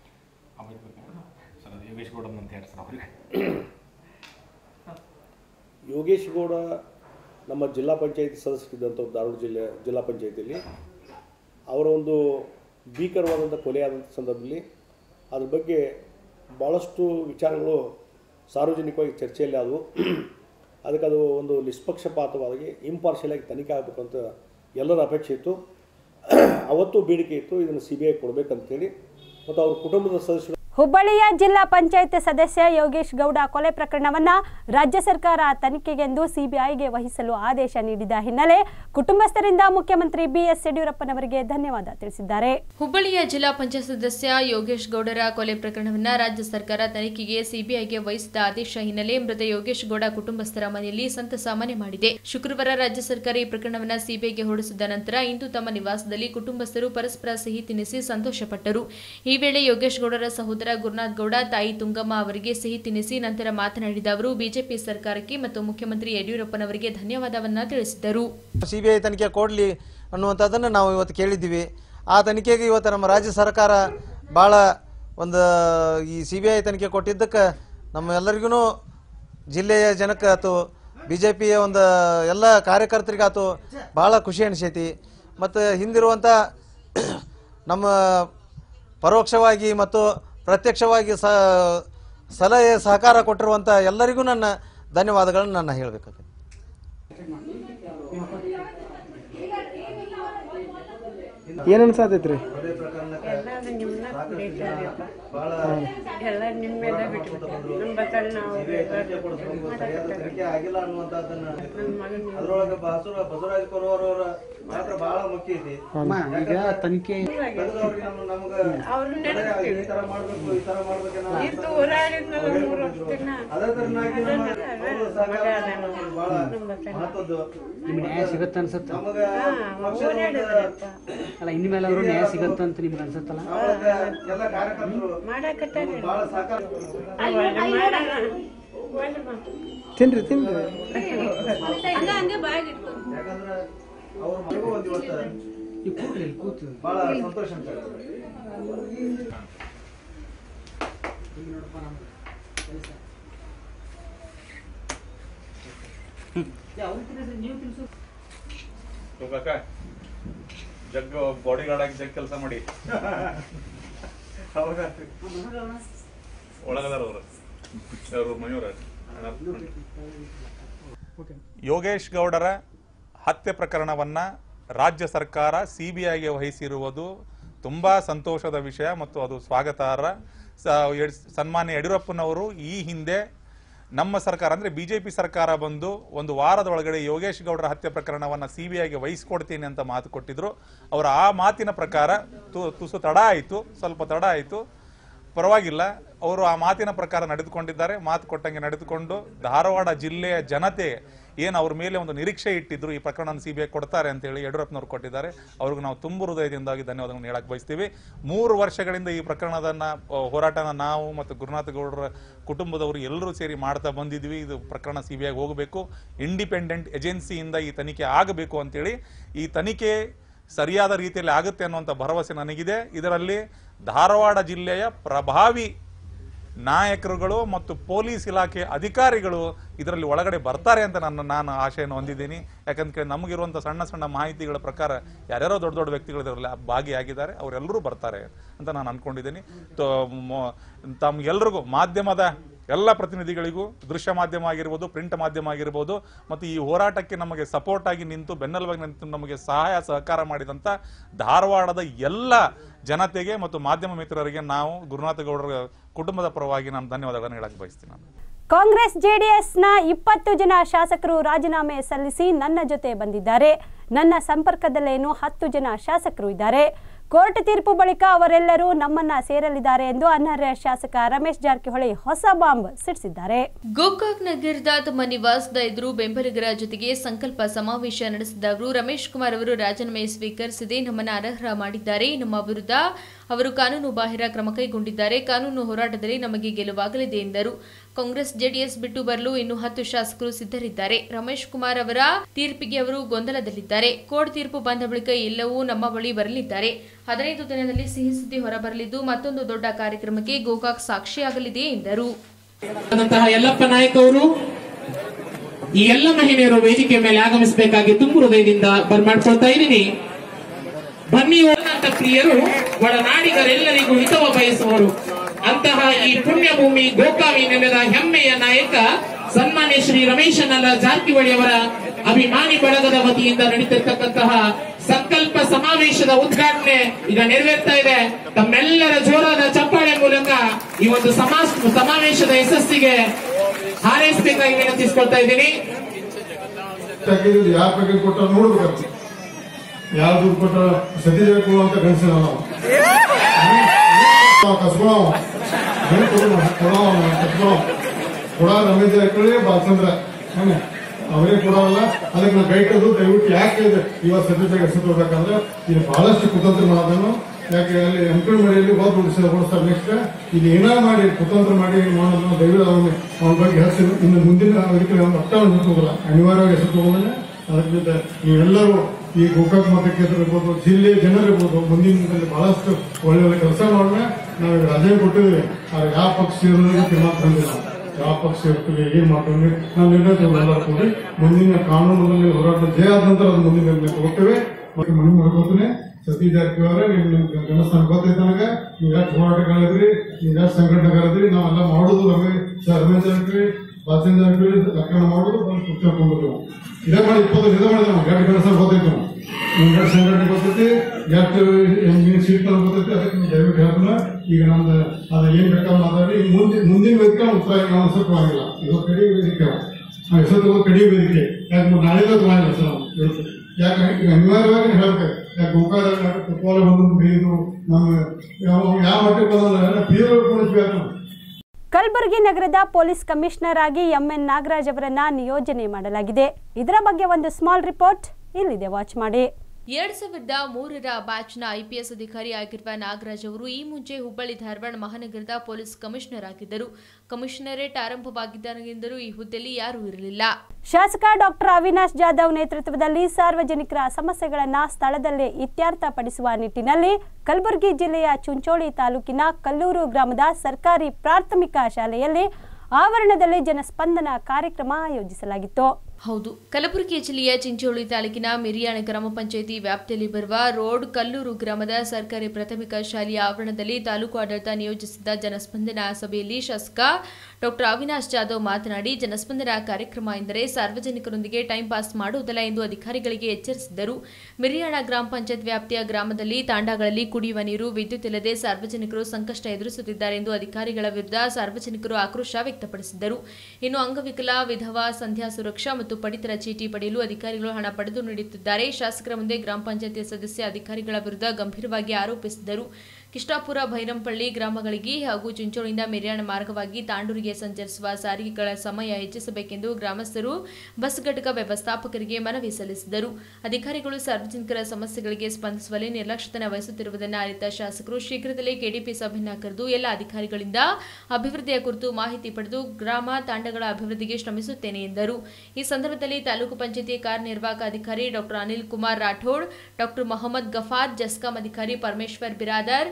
ಯೋಗೇಶ್ ಗೌಡ ಅಂತ ಹೇಳಿ ಸರ್ ಅವರಿಗೆ ಯೋಗೇಶ್ ಗೌಡ ನಮ್ಮ ಜಿಲ್ಲಾ ಪಂಚಾಯತಿ ಸದಸ್ಯರಿದ್ದಂಥ ಧಾರವಾಡ ಜಿಲ್ಲೆ ಜಿಲ್ಲಾ ಪಂಚಾಯತಿಯಲ್ಲಿ ಅವರ ಒಂದು ಭೀಕರವಾದಂಥ ಕೊಲೆಯಾದಂಥ ಸಂದರ್ಭದಲ್ಲಿ ಅದ್ರ ಬಗ್ಗೆ ಭಾಳಷ್ಟು ವಿಚಾರಗಳು ಸಾರ್ವಜನಿಕವಾಗಿ ಚರ್ಚೆಯಲ್ಲಿ ಆದವು. ಅದಕ್ಕೆ ಅದು ಒಂದು ನಿಷ್ಪಕ್ಷಪಾತವಾಗಿ ಇಂಪಾರ್ಷಿಯಲಾಗಿ ತನಿಖೆ ಆಗಬೇಕು ಅಂತ ಎಲ್ಲರ ಅಪೇಕ್ಷೆ ಇತ್ತು. ಅವತ್ತು ಬೇಡಿಕೆ ಇತ್ತು, ಇದನ್ನು ಸಿ ಬಿ ಐ ಕೊಡಬೇಕಂತೇಳಿ. ಮತ್ತು ಅವ್ರ ಕುಟುಂಬದ ಸದಸ್ಯರು ಹುಬ್ಬಳ್ಳಿಯ ಜಿಲ್ಲಾ ಪಂಚಾಯತ್ ಸದಸ್ಯ ಯೋಗೇಶ್ ಗೌಡ ಕೊಲೆ ಪ್ರಕರಣವನ್ನ ರಾಜ್ಯ ಸರ್ಕಾರ ತನಿಖೆಗೆಂದು ಸಿಬಿಐಗೆ ವಹಿಸಲು ಆದೇಶ ನೀಡಿದ ಹಿನ್ನೆಲೆ ಕುಟುಂಬಸ್ಥರಿಂದ ಮುಖ್ಯಮಂತ್ರಿ ಬಿಎಸ್ ಯಡಿಯೂರಪ್ಪನವರಿಗೆ ಧನ್ಯವಾದ ತಿಳಿಸಿದ್ದಾರೆ. ಹುಬ್ಬಳ್ಳಿಯ ಜಿಲ್ಲಾ ಪಂಚಾಯತ್ ಸದಸ್ಯ ಯೋಗೇಶ್ ಗೌಡರ ಕೊಲೆ ಪ್ರಕರಣವನ್ನ ರಾಜ್ಯ ಸರ್ಕಾರ ತನಿಖೆಗೆ ಸಿಬಿಐಗೆ ವಹಿಸಿದ ಆದೇಶ ಹಿನ್ನೆಲೆ ಮೃತ ಯೋಗೇಶ್ ಗೌಡ ಕುಟುಂಬಸ್ಥರ ಮನೆಯಲ್ಲಿ ಸಂತಸ ಮನೆ ಮಾಡಿದೆ. ಶುಕ್ರವಾರ ರಾಜ್ಯ ಸರ್ಕಾರ ಈ ಪ್ರಕರಣವನ್ನ ಸಿಬಿಐಗೆ ಹೊರಡಿಸಿದ ನಂತರ ಇಂದು ತಮ್ಮ ನಿವಾಸದಲ್ಲಿ ಕುಟುಂಬಸ್ಥರು ಪರಸ್ಪರ ಸಿಹಿ ತಿನ್ನಿಸಿ ಸಂತೋಷಪಟ್ಟರು. ಈ ವೇಳೆ ಯೋಗೇಶ್ ಗೌಡರ ಸಹೋದರ ಗುರುನಾಥ್ ಗೌಡ ತಾಯಿ ತುಂಗಮ್ಮ ಅವರಿಗೆ ಸಿಹಿ ತಿನ್ನಿಸಿ ನಂತರ ಮಾತನಾಡಿದ ಅವರು ಬಿಜೆಪಿ ಸರ್ಕಾರಕ್ಕೆ ಮತ್ತು ಮುಖ್ಯಮಂತ್ರಿ ಯಡಿಯೂರಪ್ಪನವರಿಗೆ ಧನ್ಯವಾದವನ್ನ ತಿಳಿಸಿದರು. ಸಿಬಿಐ ತನಿಖೆ ಕೊಡಲಿ ಅನ್ನುವಂಥದ್ದನ್ನು ನಾವು ಇವತ್ತು ಕೇಳಿದ್ದೀವಿ. ಆ ತನಿಖೆಗೆ ಇವತ್ತು ನಮ್ಮ ರಾಜ್ಯ ಸರ್ಕಾರ ಭಾಳ ಒಂದು ಈ ಸಿಬಿಐ ತನಿಖೆ ಕೊಟ್ಟಿದ್ದಕ್ಕೆ ನಮ್ಮ ಎಲ್ಲರಿಗೂ ಜಿಲ್ಲೆಯ ಜನಕ್ಕೆ ಆಯ್ತು, ಬಿ ಜೆ ಪಿಯ ಒಂದು ಎಲ್ಲ ಕಾರ್ಯಕರ್ತರಿಗಾಯ್ತು ಭಾಳ ಖುಷಿ ಅನಿಸೈತಿ. ಮತ್ತು ಹಿಂದಿರುವಂಥ ನಮ್ಮ ಪರೋಕ್ಷವಾಗಿ ಮತ್ತು ಪ್ರತ್ಯಕ್ಷವಾಗಿ ಸ ಸಲಹೆ ಸಹಕಾರ ಕೊಟ್ಟಿರುವಂಥ ಎಲ್ಲರಿಗೂ ನನ್ನ ಧನ್ಯವಾದಗಳನ್ನು ನಾನು ಹೇಳಬೇಕಾಗುತ್ತೆ. ಏನು ಅನ್ಸಾತೈತ್ರಿ? ಆಗಿಲ್ಲ ಅನ್ನುವಂಥದ್ದನ್ನ ಅದ್ರೊಳಗೆ ಬಸವರಾಜ್ ಕೊರವರವರ ಮಾತ್ರ ಬಹಳ ಮುಖ್ಯ ಐತಿ. ಈಗ ತನಿಖೆ ನಮ್ಗೆ ಈ ತರ ಮಾಡ್ಬೇಕು ಈ ತರ ಮಾಡ್ಬೇಕು ಅದೇ ತರನಾಗಿ ಬಹಳ ಮಹತ್ವದ್ದು ನಿಮ್ಗೆ ನ್ಯಾಯ ಸಿಗತ್ತ ಅನ್ಸತ್ತ? ನಮಗ ಅಲ್ಲ ಇನ್ಮೇಲೆ ಅವರು ನ್ಯಾಯ ಸಿಗತ್ತ ಅಂತ ನಿಮ್ಗೆ ಅನ್ಸತ್ತಲ್ಲ? ಎಲ್ಲ ಕಾರ್ಯಕರ್ತರು ಬಹಳ ಸಹಕಾರ. ತಿನ್ರಿ ತಿನ್ರಿ ಯಾಕಂದ್ರೆ ಅವ್ರ ಮನೆಗೂ ಒಂದು ಇವತ್ತು ಬಹಳ ಸಂತೋಷ ಅಂತ ಜಗ್ ಬಾಡಿ ಗಾರ್ಡ್ ಆಗಿ ಜಗ್ ಕೆಲಸ ಮಾಡಿ ಒಳಗದಾರ ಅವರು ಮಯೂರ. ಯೋಗೇಶ್ ಗೌಡರ ಹತ್ಯೆ ಪ್ರಕರಣವನ್ನು ರಾಜ್ಯ ಸರ್ಕಾರ ಸಿ ಬಿ ಐಗೆ ವಹಿಸಿರುವುದು ತುಂಬ ಸಂತೋಷದ ವಿಷಯ ಮತ್ತು ಅದು ಸ್ವಾಗತಾರ್ಹ. ಸನ್ಮಾನ್ಯ ಯಡಿಯೂರಪ್ಪನವರು ಈ ಹಿಂದೆ ನಮ್ಮ ಸರ್ಕಾರ ಅಂದರೆ ಬಿ ಜೆ ಪಿ ಸರ್ಕಾರ ಬಂದು ಒಂದು ವಾರದ ಒಳಗಡೆ ಯೋಗೇಶ್ ಗೌಡರ ಹತ್ಯೆ ಪ್ರಕರಣವನ್ನು ಸಿ ಬಿ ಐಗೆ ವಹಿಸ್ಕೊಡ್ತೀನಿ ಅಂತ ಮಾತು ಕೊಟ್ಟಿದ್ರು. ಅವರ ಆ ಮಾತಿನ ಪ್ರಕಾರ ತು ತುಸು ತಡ ಆಯಿತು, ಸ್ವಲ್ಪ ತಡ ಆಯಿತು, ಪರವಾಗಿಲ್ಲ. ಅವರು ಆ ಮಾತಿನ ಪ್ರಕಾರ ನಡೆದುಕೊಂಡಿದ್ದಾರೆ. ಮಾತು ಕೊಟ್ಟಂಗೆ ನಡೆದುಕೊಂಡು ಧಾರವಾಡ ಜಿಲ್ಲೆಯ ಜನತೆ ಏನು ಅವ್ರ ಮೇಲೆ ಒಂದು ನಿರೀಕ್ಷೆ ಇಟ್ಟಿದ್ರು ಈ ಪ್ರಕರಣ ಸಿ ಬಿ ಐ ಕೊಡ್ತಾರೆ ಅಂತೇಳಿ ಯಡಿಯೂರಪ್ಪನವ್ರು ಕೊಟ್ಟಿದ್ದಾರೆ. ಅವ್ರಿಗೆ ನಾವು ತುಂಬ ಹೃದಯದಿಂದಾಗಿ ಧನ್ಯವಾದಗಳನ್ನು ಹೇಳಕ್ಕೆ ಬಯಸ್ತೀವಿ. ಮೂರು ವರ್ಷಗಳಿಂದ ಈ ಪ್ರಕರಣದನ್ನ ಹೋರಾಟನ ನಾವು ಮತ್ತು ಗುರುನಾಥ್ ಗೌಡರ ಕುಟುಂಬದವರು ಎಲ್ಲರೂ ಸೇರಿ ಮಾಡ್ತಾ ಬಂದಿದ್ವಿ. ಇದು ಪ್ರಕರಣ ಸಿ ಬಿ ಐಗೆ ಹೋಗಬೇಕು, ಇಂಡಿಪೆಂಡೆಂಟ್ ಏಜೆನ್ಸಿಯಿಂದ ಈ ತನಿಖೆ ಆಗಬೇಕು ಅಂತೇಳಿ. ಈ ತನಿಖೆ ಸರಿಯಾದ ರೀತಿಯಲ್ಲಿ ಆಗುತ್ತೆ ಅನ್ನುವಂಥ ಭರವಸೆ ನನಗಿದೆ. ಇದರಲ್ಲಿ ಧಾರವಾಡ ಜಿಲ್ಲೆಯ ಪ್ರಭಾವಿ ನಾಯಕರುಗಳು ಮತ್ತು ಪೊಲೀಸ್ ಇಲಾಖೆ ಅಧಿಕಾರಿಗಳು ಇದರಲ್ಲಿ ಒಳಗಡೆ ಬರ್ತಾರೆ ಅಂತ ನಾನು ನಾನು ಆಶೆಯನ್ನು ಹೊಂದಿದ್ದೀನಿ. ಯಾಕಂದ್ರೆ ನಮಗಿರುವಂಥ ಸಣ್ಣ ಸಣ್ಣ ಮಾಹಿತಿಗಳ ಪ್ರಕಾರ ಯಾರ್ಯಾರೋ ದೊಡ್ಡ ದೊಡ್ಡ ವ್ಯಕ್ತಿಗಳು ಇದರಲ್ಲಿ ಭಾಗಿಯಾಗಿದ್ದಾರೆ, ಅವರೆಲ್ಲರೂ ಬರ್ತಾರೆ ಅಂತ ನಾನು ಅನ್ಕೊಂಡಿದ್ದೀನಿ. ತಮ್ಗೆಲ್ರಿಗೂ ಮಾಧ್ಯಮದ ಎಲ್ಲ ಪ್ರತಿನಿಧಿಗಳಿಗೂ, ದೃಶ್ಯ ಮಾಧ್ಯಮ ಆಗಿರ್ಬೋದು, ಪ್ರಿಂಟ್ ಮಾಧ್ಯಮ ಆಗಿರ್ಬೋದು, ಮತ್ತು ಈ ಹೋರಾಟಕ್ಕೆ ನಮಗೆ ಸಪೋರ್ಟ್ ಆಗಿ ನಿಂತು ಬೆನ್ನೆಲುಬಾಗಿ ನಿಂತು ನಮಗೆ ಸಹಾಯ ಸಹಕಾರ ಮಾಡಿದಂಥ ಧಾರವಾಡದ ಎಲ್ಲ ಜನತೆಗೆ ಮತ್ತು ಮಾಧ್ಯಮ ಮಿತ್ರರಿಗೆ ನಾವು ಗುರುನಾಥ ಗೌಡರ ಕುಟುಂಬದ ಪರವಾಗಿ ನಾನು ಧನ್ಯವಾದಗಳನ್ನು ಹೇಳಕ್ಕೆ ಬಯಸ್ತೀನಿ. ನಾನು ಕಾಂಗ್ರೆಸ್ ಜೆಡಿಎಸ್ನ ಇಪ್ಪತ್ತು ಜನ ಶಾಸಕರು ರಾಜೀನಾಮೆ ಸಲ್ಲಿಸಿ ನನ್ನ ಜೊತೆ ಬಂದಿದ್ದಾರೆ. ನನ್ನ ಸಂಪರ್ಕದಲ್ಲೇನು ಹತ್ತು ಜನ ಶಾಸಕರು ಇದ್ದಾರೆ. ಕೋರ್ಟ್ ತೀರ್ಪು ಬಳಿಕ ಅವರೆಲ್ಲರೂ ನಮ್ಮನ್ನ ಸೇರಲಿದ್ದಾರೆ ಎಂದು ಅನರ್ಹ ಶಾಸಕ ರಮೇಶ್ ಜಾರಕಿಹೊಳಿ ಹೊಸ ಬಾಂಬ್ ಸಿಡಿಸಿದ್ದಾರೆ. ಗೋಕಾಕ್ ನಗರದ ತಮ್ಮ ನಿವಾಸದ ಎದುರು ಬೆಂಬಲಿಗರ ಜೊತೆಗೆ ಸಂಕಲ್ಪ ಸಮಾವೇಶ ನಡೆಸಿದ ಅವರು, ರಮೇಶ್ ಕುಮಾರ್ ಅವರು ರಾಜೀನಾಮೆ ಸ್ವೀಕರಿಸದೆ ನಮ್ಮನ್ನು ಅನರ್ಹ ಮಾಡಿದ್ದಾರೆ. ನಮ್ಮ ವಿರುದ್ಧ ಅವರು ಕಾನೂನು ಬಾಹಿರ ಕ್ರಮ ಕೈಗೊಂಡಿದ್ದಾರೆ. ಕಾನೂನು ಹೋರಾಟದಲ್ಲಿ ನಮಗೆ ಗೆಲುವಾಗಲಿದೆ ಎಂದರು. ಕಾಂಗ್ರೆಸ್ ಜೆಡಿಎಸ್ ಬಿಟ್ಟು ಬರಲು ಇನ್ನು ಹತ್ತು ಶಾಸಕರು ಸಿದ್ಧರಿದ್ದಾರೆ. ರಮೇಶ್ ಕುಮಾರ್ ಅವರ ತೀರ್ಪಿಗೆ ಅವರು ಗೊಂದಲದಲ್ಲಿದ್ದಾರೆ. ಕೋರ್ಟ್ ತೀರ್ಪು ಬಂದ ಬಳಿಕ ಎಲ್ಲವೂ ನಮ್ಮ ಬಳಿ ಬರಲಿದ್ದಾರೆ. ಹದಿನೈದು ದಿನದಲ್ಲಿ ಸಿಹಿ ಸುದ್ದಿ ಹೊರಬರಲಿದ್ದು ಮತ್ತೊಂದು ದೊಡ್ಡ ಕಾರ್ಯಕ್ರಮಕ್ಕೆ ಗೋಕಾಕ್ ಸಾಕ್ಷಿಯಾಗಲಿದೆ ಎಂದರು. ಯಲ್ಲಪ್ಪ ನಾಯಕ್ ಅವರು ಈ ಎಲ್ಲ ಮಹಿಳೆಯರು ವೇದಿಕೆ ಮೇಲೆ ಆಗಮಿಸಬೇಕಾಗಿ ತುಂಬು ಹೃದಯದಿಂದ ಬರ್ಮಾಡ್ಕೊಳ್ತಾ ಇದ್ದೀನಿ. ಬನ್ನಿ ಹೋದಂತ ಪ್ರಿಯರು, ಒಡನಾಡಿಗರೆಲ್ಲರಿಗೂ ಹಿತವ ಬಯಸುವರು. ಅಂತಹ ಈ ಪುಣ್ಯ ಭೂಮಿ ಗೋಕಾವಿ ನೆಲದ ಹೆಮ್ಮೆಯ ನಾಯಕ ಸನ್ಮಾನ್ಯ ಶ್ರೀ ರಮೇಶನಲ್ಲ ಜಾರಕಿಹೊಳಿ ಅವರ ಅಭಿಮಾನಿ ಬಳಗದ ವತಿಯಿಂದ ನಡೀತಿರ್ತಕ್ಕಂತಹ ಸಂಕಲ್ಪ ಸಮಾವೇಶದ ಉದ್ಘಾಟನೆ ಈಗ ನೆರವೇರ್ತಾ ಇದೆ. ತಮ್ಮೆಲ್ಲರ ಜೋರಾದ ಚಪ್ಪಾಳೆ ಮೂಲಕ ಈ ಒಂದು ಸಮಾವೇಶದ ಯಶಸ್ಸಿಗೆ ಹಾರೈಸಬೇಕಾಗಿ ವಿನಂತಿಸಿಕೊಳ್ತಾ ಇದ್ದೀನಿ. ಯಾವ ಬಗ್ಗೆ ಕೊಟ್ಟ ನೋಡ್ಬೇಕು, ಯಾವ ದುಡ್ಡು ಕೊಟ್ಟ ಸತೀಶ ಅಂತ ಕಳಿಸಿದ ನಾವು ಕಸ್ಕೊಳ ಕೊಡ ರಮೇಶ್ ಜಾರಕಿಹೊಳಿ ಬಾಲಚಂದ್ರ ಅವರೇ ಕೊಡೋಲ್ಲ. ಅದಕ್ಕೆ ನಾವು ಕೈಟದು ದಯವಿಟ್ಟು ಯಾಕೆ ಇವತ್ತು ಸತೀಶಾಗ ಹೆಸರು ಹೋಗ್ಬೇಕಂದ್ರೆ ಇದು ಬಹಳಷ್ಟು ಕುತಂತ್ರ ಮಾಡೋದನ್ನು. ಯಾಕೆ ಅಲ್ಲಿ ಅಂಕಣ ಮನೆಯಲ್ಲಿ ಹೋದ್ ಓಡಿಸ್ತಾರೆ. ನೆಕ್ಸ್ಟ್ ಇಲ್ಲಿ ಏನಾರ ಮಾಡಿ ಕುತಂತ್ರ ಮಾಡಿ ಮಾಡೋದನ್ನ ದಯವಿಟ್ಟು ಅವನು ಅವನ ಬಗ್ಗೆ ಹೆಸರು ಇನ್ನು ಮುಂದಿನ ಅದಕ್ಕೆ ಒಂದು ಅರ್ಥ ಹೆಸರು ತಗೋಲ್ಲ, ಅನಿವಾರ್ಯವಾಗಿ ಹೆಸರು ತಗೊಂಡೇ. ಅದಕ್ಕಿಂತ ನೀವೆಲ್ಲರೂ ಈ ಗೋಕಾಕ್ ಮತಕ್ಷೇತ್ರ ಇರ್ಬೋದು, ಜಿಲ್ಲೆ ಜನರಿರ್ಬೋದು, ಮುಂದಿನ ದಿನದಲ್ಲಿ ಬಹಳಷ್ಟು ಒಳ್ಳೆ ಒಳ್ಳೆ ಕೆಲಸ ಮಾಡೋಣ. ನಾವು ರಜೆ ಕೊಟ್ಟಿದ್ದೀವಿ, ಆದ್ರೆ ಯಾವ ಪಕ್ಷ ಸೇರೋದಕ್ಕೆ ತೀರ್ಮಾನ ತಂದಿಲ್ಲ. ಯಾವ ಪಕ್ಷ ಇರ್ತೀವಿ, ಏನ್ ಮಾಡ್ತೀವಿ ನಾವು ನಿರ್ಣಯ ಎಲ್ಲ ಕೂಡಿ ಮುಂದಿನ ಕಾನೂನಿನಲ್ಲಿ ಹೋರಾಟ ಜಯ ಆದ ನಂತರ ಅದು ಮುಂದಿನ ನಿರ್ಣಯ ತಗೋತೇವೆ. ಮತ್ತೆ ಮನೆ ಮಾಡ್ಕೋತೀನಿ. ಸತೀಶ್ ಜಾರಕಿಹೊಳಿ ನಿಮ್ ಜನಸ್ಥಾನ ಗೊತ್ತೈತೆ ನನಗೆ. ನೀವು ಎಷ್ಟು ಹೋರಾಟಗಳಿದ್ರಿ, ನೀವು ಎಷ್ಟು ಸಂಘಟನೆಗಳಿದ್ರಿ, ನಾವೆಲ್ಲ ಮಾಡೋದು ರಮೇಶ್ ರಮೇಶ್ ಜಾರಕಿಹೊಳಿ ಬಾಲಚಂದ್ರ ಜಾರಕಿಹೊಳಿ ಲಕ್ಷಣ ಮಾಡೋದು ಬಂದು ಕುತ್ಕೊಂಡಿದ್ದೇವೆ. ಇದೇ ಮಾಡಿ ಇಪ್ಪತ್ತು ಇದೇ ಮಾಡಿದ್ರೆ ನಾವು ಎರಡು ಕೆಲಸ ಗೊತ್ತೈತೆ. ನಾವು ನಿಮ್ಗೆ ಎಷ್ಟು ಸಂಘಟನೆ ಗೊತ್ತೈತಿ, ಎಷ್ಟು ಸೀಟ್ ಗೊತ್ತೈತಿ. ಅದಕ್ಕೆ ನೀವು ದಯವಿಟ್ಟು ಹೇಳ್ತಾನೆ. ಈಗ ನಮ್ದು ಅದು ಏನ್ ಬೇಕಾದ್ರೆ ಮಾತಾಡಿ ಮುಂದೆ ಮುಂದಿನ ವೇದಿಕೆ ಉತ್ತರ ನಾವು ಹೆಸರು ಆಗಿಲ್ಲ. ಇದು ಕಡಿ ವೇದಿಕೆ, ನಾವು ಹೆಸರು ತಗೋದು ಕಡಿ ವೇದಿಕೆ. ಯಾಕೆ ನಾಳೆದ ತಗೊಂಡಿಲ್ಲ ಸರ್ ನಾವು ಹೇಳ್ತೀವಿ. ಯಾಕೆ ಈಗ ಅನಿವಾರ್ಯವಾಗಿ ಹೇಳ್ತೇವೆ. ಯಾಕೆ ಗೋಕಾಕ ಕುತ್ವಾಲ ಬಂದು ಬೇಯ್ದು ನಮ್ಮ ಯಾವ ಮಟ್ಟಕ್ಕೆ ಬಂದ ಪೀರ್ ಕೊಡಿಸ್ಬೇಕು. ಕಲಬುರಗಿ ನಗರದ ಪೊಲೀಸ್ ಕಮಿಷನರ್ ಆಗಿ ಎಂಎನ್ ನಾಗರಾಜ್ ಅವರನ್ನ ನಿಯೋಜನೆ ಮಾಡಲಾಗಿದೆ. ಇದರ ಬಗ್ಗೆ ಒಂದು ಸ್ಮಾಲ್ ರಿಪೋರ್ಟ್ ಇಲ್ಲಿದೆ, ವಾಚ್ ಮಾಡಿ. ಎರಡ್ ಸಾವಿರದ ಮೂರರ ಬ್ಯಾಚ್ನ ಐಪಿಎಸ್ ಅಧಿಕಾರಿ ಆಗಿರುವ ನಾಗರಾಜ್ ಅವರು ಈ ಮುಂಚೆ ಹುಬ್ಬಳ್ಳಿ ಧಾರವಾಡ ಮಹಾನಗರದ ಪೊಲೀಸ್ ಕಮಿಷನರ್ ಆಗಿದ್ದರು. ಕಮಿಷನರೇಟ್ ಆರಂಭವಾಗಿದ್ದಾಗಿಂದರೂ ಈ ಹುದ್ದೆಯಲ್ಲಿ ಯಾರೂ ಇರಲಿಲ್ಲ. ಶಾಸಕ ಡಾಕ್ಟರ್ ಅವಿನಾಶ್ ಜಾಧವ್ ನೇತೃತ್ವದಲ್ಲಿ ಸಾರ್ವಜನಿಕರ ಸಮಸ್ಯೆಗಳನ್ನು ಸ್ಥಳದಲ್ಲೇ ಇತ್ಯರ್ಥಪಡಿಸುವ ನಿಟ್ಟಿನಲ್ಲಿ ಕಲಬುರಗಿ ಜಿಲ್ಲೆಯ ಚುಂಚೋಳಿ ತಾಲೂಕಿನ ಕಲ್ಲೂರು ಗ್ರಾಮದ ಸರ್ಕಾರಿ ಪ್ರಾಥಮಿಕ ಶಾಲೆಯಲ್ಲಿ ಆವರಣದಲ್ಲಿ ಜನಸ್ಪಂದನ ಕಾರ್ಯಕ್ರಮ ಆಯೋಜಿಸಲಾಗಿತ್ತು. ಹೌದು, ಕಲಬುರಗಿ ಜಿಲ್ಲೆಯ ಚಿಂಚೋಳಿ ತಾಲೂಕಿನ ಮಿರಿಯಾಣ ಗ್ರಾಮ ಪಂಚಾಯಿತಿ ವ್ಯಾಪ್ತಿಯಲ್ಲಿ ಬರುವ ರೋಡ್ ಕಲ್ಲೂರು ಗ್ರಾಮದ ಸರ್ಕಾರಿ ಪ್ರಾಥಮಿಕ ಶಾಲೆಯ ಆವರಣದಲ್ಲಿ ತಾಲೂಕು ಆಡಳಿತ ನಿಯೋಜಿಸಿದ್ದ ಜನಸ್ಪಂದನ ಸಭೆಯಲ್ಲಿ ಶಾಸಕ ಡಾಕ್ಟರ್ ಅವಿನಾಶ್ ಜಾಧವ್ ಮಾತನಾಡಿ, ಜನಸ್ಪಂದನ ಕಾರ್ಯಕ್ರಮ ಎಂದರೆ ಸಾರ್ವಜನಿಕರೊಂದಿಗೆ ಟೈಂ ಪಾಸ್ ಮಾಡುವುದಿಲ್ಲ ಎಂದು ಅಧಿಕಾರಿಗಳಿಗೆ ಎಚ್ಚರಿಸಿದರು. ಮಿರಿಯಾಣ ಗ್ರಾಮ ಪಂಚಾಯತ್ ವ್ಯಾಪ್ತಿಯ ಗ್ರಾಮದಲ್ಲಿ ತಾಂಡಾಗಳಲ್ಲಿ ಕುಡಿಯುವ ನೀರು, ವಿದ್ಯುತ್ ಇಲ್ಲದೆ ಸಾರ್ವಜನಿಕರು ಸಂಕಷ್ಟ ಎದುರಿಸುತ್ತಿದ್ದಾರೆ ಎಂದು ಅಧಿಕಾರಿಗಳ ವಿರುದ್ಧ ಸಾರ್ವಜನಿಕರು ಆಕ್ರೋಶ ವ್ಯಕ್ತಪಡಿಸಿದರು. ಇನ್ನು ಅಂಗವಿಕಲ, ವಿಧವಾ, ಸಂಧ್ಯಾ ಸುರಕ್ಷಾ ಮತ್ತು ಪಡಿತರ ಚೀಟಿ ಪಡೆಯಲು ಅಧಿಕಾರಿಗಳು ಹಣ ಪಡೆದು ನೀಡುತ್ತಿದ್ದಾರೆ. ಶಾಸಕರ ಮುಂದೆ ಗ್ರಾಮ ಪಂಚಾಯತಿ ಸದಸ್ಯ ಅಧಿಕಾರಿಗಳ ವಿರುದ್ಧ ಗಂಭೀರವಾಗಿ ಆರೋಪಿಸಿದರು. ಕಿಷ್ಟಾಪುರ, ಭೈರಂಪಳ್ಳಿ ಗ್ರಾಮಗಳಿಗೆ ಹಾಗೂ ಚಿಂಚೋಳಿಯಿಂದ ಮೆರಿಯಾಣ ಮಾರ್ಗವಾಗಿ ತಾಂಡೂರಿಗೆ ಸಂಚರಿಸುವ ಸಾರಿಗೆಗಳ ಸಮಯ ಹೆಚ್ಚಿಸಬೇಕೆಂದು ಗ್ರಾಮಸ್ಥರು ಬಸ್ ಘಟಕ ವ್ಯವಸ್ಥಾಪಕರಿಗೆ ಮನವಿ ಸಲ್ಲಿಸಿದರು. ಅಧಿಕಾರಿಗಳು ಸಾರ್ವಜನಿಕರ ಸಮಸ್ಯೆಗಳಿಗೆ ಸ್ಪಂದಿಸುವಲ್ಲಿ ನಿರ್ಲಕ್ಷ್ಯತನ ವಹಿಸುತ್ತಿರುವುದನ್ನು ಅರಿತ ಶಾಸಕರು ಶೀಘ್ರದಲ್ಲೇ ಕೆಡಿಪಿ ಸಭೆಯನ್ನು ಕರೆದು ಎಲ್ಲ ಅಧಿಕಾರಿಗಳಿಂದ ಅಭಿವೃದ್ಧಿಯ ಕುರಿತು ಮಾಹಿತಿ ಪಡೆದು ಗ್ರಾಮ ತಾಂಡಗಳ ಅಭಿವೃದ್ಧಿಗೆ ಶ್ರಮಿಸುತ್ತೇನೆ ಎಂದರು. ಈ ಸಂದರ್ಭದಲ್ಲಿ ತಾಲೂಕು ಪಂಚಾಯತಿ ಕಾರ್ಯನಿರ್ವಾಹಕ ಅಧಿಕಾರಿ ಡಾಕ್ಟರ್ ಅನಿಲ್ ಕುಮಾರ್ ರಾಠೋಡ್, ಡಾಕ್ಟರ್ ಮೊಹಮ್ಮದ್ ಗಫಾರ್, ಜಸ್ಕಾಂ ಅಧಿಕಾರಿ ಪರಮೇಶ್ವರ್ ಬಿರಾದರ್,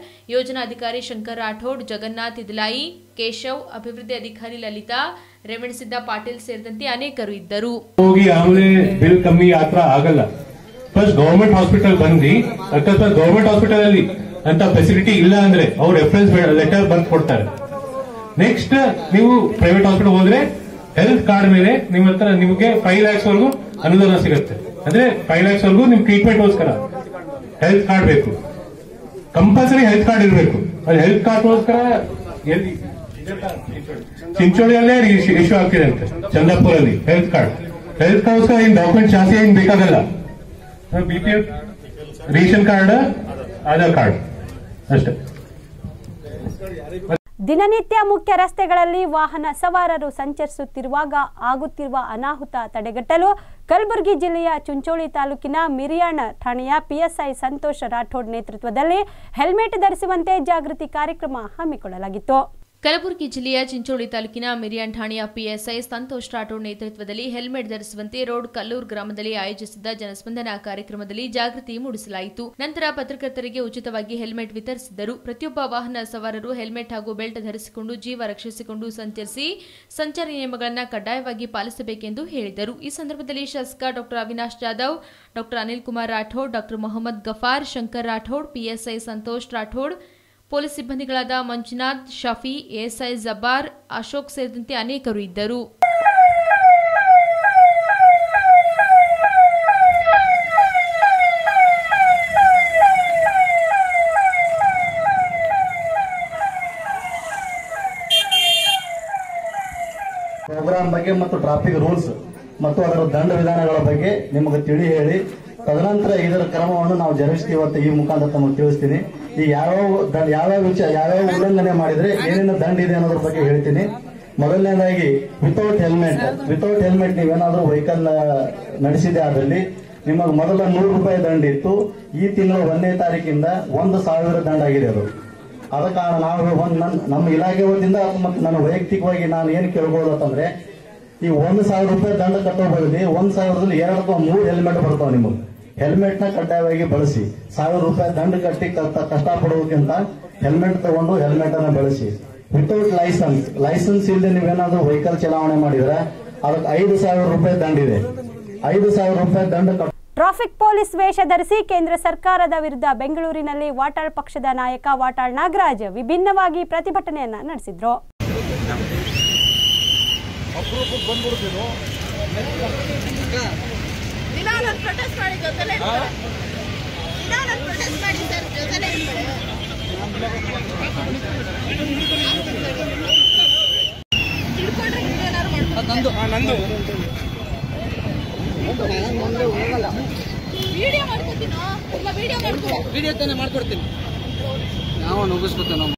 ಯೋಜನಾಧಿಕಾರಿ ಶಂಕರ್ ರಾಠೋಡ್, ಜಗನ್ನಾಥ್ ಇದ್ಲಾಯಿ, ಕೇಶವ್, ಅಭಿವೃದ್ಧಿ ಅಧಿಕಾರಿ ಲಲಿತಾ, ರೇವಣಸಿದ್ದ ಪಾಟೀಲ್ ಸೇರಿದಂತೆ ಅನೇಕರು ಇದ್ದರು. ಹೋಗಿ ಆಮೇಲೆ ಬಿಲ್ ಕಮ್ಮಿ ಯಾತ್ರ ಆಗಲ್ಲ. ಫಸ್ಟ್ ಗವರ್ಮೆಂಟ್ ಹಾಸ್ಪಿಟಲ್ ಬಂದು ಅಕಸ್ಮಾತ್ ಗವರ್ಮೆಂಟ್ ಹಾಸ್ಪಿಟಲ್ ಅಲ್ಲಿ ಅಂತ ಫೆಸಿಲಿಟಿ ಇಲ್ಲ ಅಂದ್ರೆ ಅವ್ರು ರೆಫರೆನ್ಸ್ ಲೆಟರ್ ಬರ್ದು ಕೊಡ್ತಾರೆ. ನೆಕ್ಸ್ಟ್ ನೀವು ಪ್ರೈವೇಟ್ ಹಾಸ್ಪಿಟಲ್ ಹೋದ್ರೆ ಹೆಲ್ತ್ ಕಾರ್ಡ್ ಮೇಲೆ ನಿಮ್ಮ ಹತ್ರ ನಿಮಗೆ ಫೈವ್ ಲ್ಯಾಕ್ಸ್ ವರೆಗೂ ಅನುದಾನ ಸಿಗುತ್ತೆ. ಅಂದ್ರೆ ಫೈವ್ ಲ್ಯಾಕ್ಸ್ ವರೆಗೂ ನಿಮ್ ಟ್ರೀಟ್ಮೆಂಟ್ ಗೋಸ್ಕರ ಹೆಲ್ತ್ ಕಾರ್ಡ್ ಬೇಕು, ಕಂಪಲ್ಸರಿ ಹೆಲ್ತ್ ಕಾರ್ಡ್ ಇರಬೇಕು. ಅದು ಹೆಲ್ತ್ ಕಾರ್ಡ್ಗೋಸ್ಕರ ಎಲ್ಲಿ ಚಿಂಚೋಳಿಯಲ್ಲೇ ಇಶ್ಯೂ ಆಗ್ತಿದೆ ಅಂತೆ, ಚಂದಾಪುರಲ್ಲಿ ಹೆಲ್ತ್ ಕಾರ್ಡ್. ಹೆಲ್ತ್ ಕಾರ್ಡ್ಗೋಸ್ಕರ ಏನ್ ಡಾಕ್ಯುಮೆಂಟ್ ಜಾಸ್ತಿ ಏನ್ ಬೇಕಾಗಲ್ಲ. BPL, ration card, Aadhaar card ಅಷ್ಟೇ. ದಿನನಿತ್ಯ ಮುಖ್ಯ ರಸ್ತೆಗಳಲ್ಲಿ ವಾಹನ ಸವಾರರು ಸಂಚರಿಸುತ್ತಿರುವಾಗ ಆಗುತ್ತಿರುವ ಅನಾಹುತ ತಡೆಗಟ್ಟಲು ಕಲಬುರಗಿ ಜಿಲ್ಲೆಯ ಚುಂಚೋಳಿ ತಾಲೂಕಿನ ಮಿರಿಯಾಣ ಠಾಣೆಯ ಪಿಎಸ್ಐ ಸಂತೋಷ್ ರಾಠೋಡ್ ನೇತೃತ್ವದಲ್ಲಿ ಹೆಲ್ಮೆಟ್ ಧರಿಸುವಂತೆ ಜಾಗೃತಿ ಕಾರ್ಯಕ್ರಮ ಹಮ್ಮಿಕೊಳ್ಳಲಾಗಿತ್ತು. ಕಲಬುರಗಿ ಜಿಲ್ಲೆಯ ಚಿಂಚೋಳಿ ತಾಲೂಕಿನ ಮಿರಿಯಾನ್ ಠಾಣೆಯ ಪಿಎಸ್ಐ ಸಂತೋಷ್ ರಾಠೋಡ್ ನೇತೃತ್ವದಲ್ಲಿ ಹೆಲ್ಮೆಟ್ ಧರಿಸುವಂತೆ ರೋಡ್ ಕಲ್ಲೂರ್ ಗ್ರಾಮದಲ್ಲಿ ಆಯೋಜಿಸಿದ್ದ ಜನಸ್ಪಂದನ ಕಾರ್ಯಕ್ರಮದಲ್ಲಿ ಜಾಗೃತಿ ಮೂಡಿಸಲಾಯಿತು. ನಂತರ ಪತ್ರಕರ್ತರಿಗೆ ಉಚಿತವಾಗಿ ಹೆಲ್ಮೆಟ್ ವಿತರಿಸಿದ್ದರು. ಪ್ರತಿಯೊಬ್ಬ ವಾಹನ ಸವಾರರು ಹೆಲ್ಮೆಟ್ ಹಾಗೂ ಬೆಲ್ಟ್ ಧರಿಸಿಕೊಂಡು ಜೀವ ರಕ್ಷಿಸಿಕೊಂಡು ಸಂಚರಿಸಿ ಸಂಚಾರಿ ನಿಯಮಗಳನ್ನು ಕಡ್ಡಾಯವಾಗಿ ಪಾಲಿಸಬೇಕೆಂದು ಹೇಳಿದರು. ಈ ಸಂದರ್ಭದಲ್ಲಿ ಶಾಸಕ doctor Avinash Jadhav, doctor Anil Kumar Rathod, doctor Mohammed Gaffar, Shankar Rathod, PSI Santosh Rathod, police ಸಿಬ್ಬಂದಿಗಳಾದ ಮಂಜುನಾಥ್, ಶಫಿ, ಎಎಸ್ಐ ಜಬ್ಬಾರ್, ಅಶೋಕ್ ಸೇರಿದಂತೆ ಅನೇಕರು ಇದ್ದರು. ಪ್ರೋಗ್ರಾಂ ಬಗ್ಗೆ ಮತ್ತು ಟ್ರಾಫಿಕ್ ರೂಲ್ಸ್ ಮತ್ತು ಅದರ ದಂಡ ವಿಧಾನಗಳ ಬಗ್ಗೆ ನಿಮಗೆ ತಿಳಿ ಹೇಳಿ ತದನಂತರ ಇದರ ಕ್ರಮವನ್ನು ನಾವು ಜರುಗಿಸ್ತೀವಿ ಅಂತ ಈ ಮುಖಾಂತರ ತಮಗೆ ತಿಳಿಸ್ತೀನಿ. ಈ ಯಾವ್ಯಾವ ಯಾವ್ಯಾವ ವಿಚಾರ ಯಾವ್ಯಾವ ಉಲ್ಲಂಘನೆ ಮಾಡಿದ್ರೆ ಏನೇನು ದಂಡ ಇದೆ ಅನ್ನೋದ್ರ ಬಗ್ಗೆ ಹೇಳ್ತೀನಿ. ಮೊದಲನೇದಾಗಿ ವಿತೌಟ್ ಹೆಲ್ಮೆಟ್ ವಿತೌಟ್ ಹೆಲ್ಮೆಟ್ ನೀವೇನಾದ್ರೂ ವೆಹಿಕಲ್ ನಡೆಸಿದೆ ಆದಲ್ಲಿ ನಿಮಗೆ ಮೊದಲ ನೂರು ರೂಪಾಯಿ ದಂಡ ಇತ್ತು. ಈ ತಿಂಗಳು ಒಂದನೇ ತಾರೀಕಿಂದ ಒಂದು ಸಾವಿರ ದಂಡ ಆಗಿದೆ. ಅದು ಆದ ಕಾರಣ ನಾವು ಒಂದು ನಮ್ಮ ಇಲಾಖೆ ವತಿಯಿಂದ ಮತ್ತು ನನ್ನ ವೈಯಕ್ತಿಕವಾಗಿ ನಾನು ಏನು ಕೇಳ್ಬೋದಂದ್ರೆ ಈ ಒಂದು ಸಾವಿರ ರೂಪಾಯಿ ದಂಡ ಕಟ್ಟೋ ಬದಲಿ ಒಂದ್ ಸಾವಿರದಲ್ಲಿ ಎರಡು ಅಥವಾ ಮೂರು ಹೆಲ್ಮೆಟ್ ಬರ್ತಾವ. ನಿಮಗೆ ಹೆಲ್ಮೆಟ್ ನ ಕಡ್ಡಾಯವಾಗಿ ಬಳಸಿ. ಸಾವಿರ ರೂಪಾಯಿ ದಂಡ ಕಟ್ಟಿ ಕಷ್ಟ ಪಡುವುದಕ್ಕಿಂತ ಹೆಲ್ಮೆಟ್ ತಗೊಂಡು ಹೆಲ್ಮೆಟ್ ಅನ್ನ ಬಳಸಿ. ವಿತೌಟ್ ಲೈಸೆನ್ಸ್ ಲೈಸೆನ್ಸ್ ಇಲ್ಲದೆ ನೀವೇನಾದ್ರೂ ವೆಹಿಕಲ್ ಚಲಾವಣೆ ಮಾಡಿದ್ರೆ ಅದಕ್ಕೆ ಐದು ಸಾವಿರ ರೂಪಾಯಿ ದಂಡ ಇದೆ. ಐದು ಸಾವಿರ ರೂಪಾಯಿ ದಂಡ. ಟ್ರಾಫಿಕ್ ಪೊಲೀಸ್ ವೇಷ ಧರಿಸಿ ಕೇಂದ್ರ ಸರ್ಕಾರದ ವಿರುದ್ಧ ಬೆಂಗಳೂರಿನಲ್ಲಿ ವಾಟಾಳ್ ಪಕ್ಷದ ನಾಯಕ ವಾಟಾಳ್ ನಾಗರಾಜ್ ವಿಭಿನ್ನವಾಗಿ ಪ್ರತಿಭಟನೆಯನ್ನ ನಡೆಸಿದ್ರು. ವಿಡಿಯೋ ತಾನೇ ಮಾಡ್ಕೊಡ್ತೀನಿ. ನಾವು ನುಗ್ಗಿಸ್ಕೊತೇವೆ. ನಾವು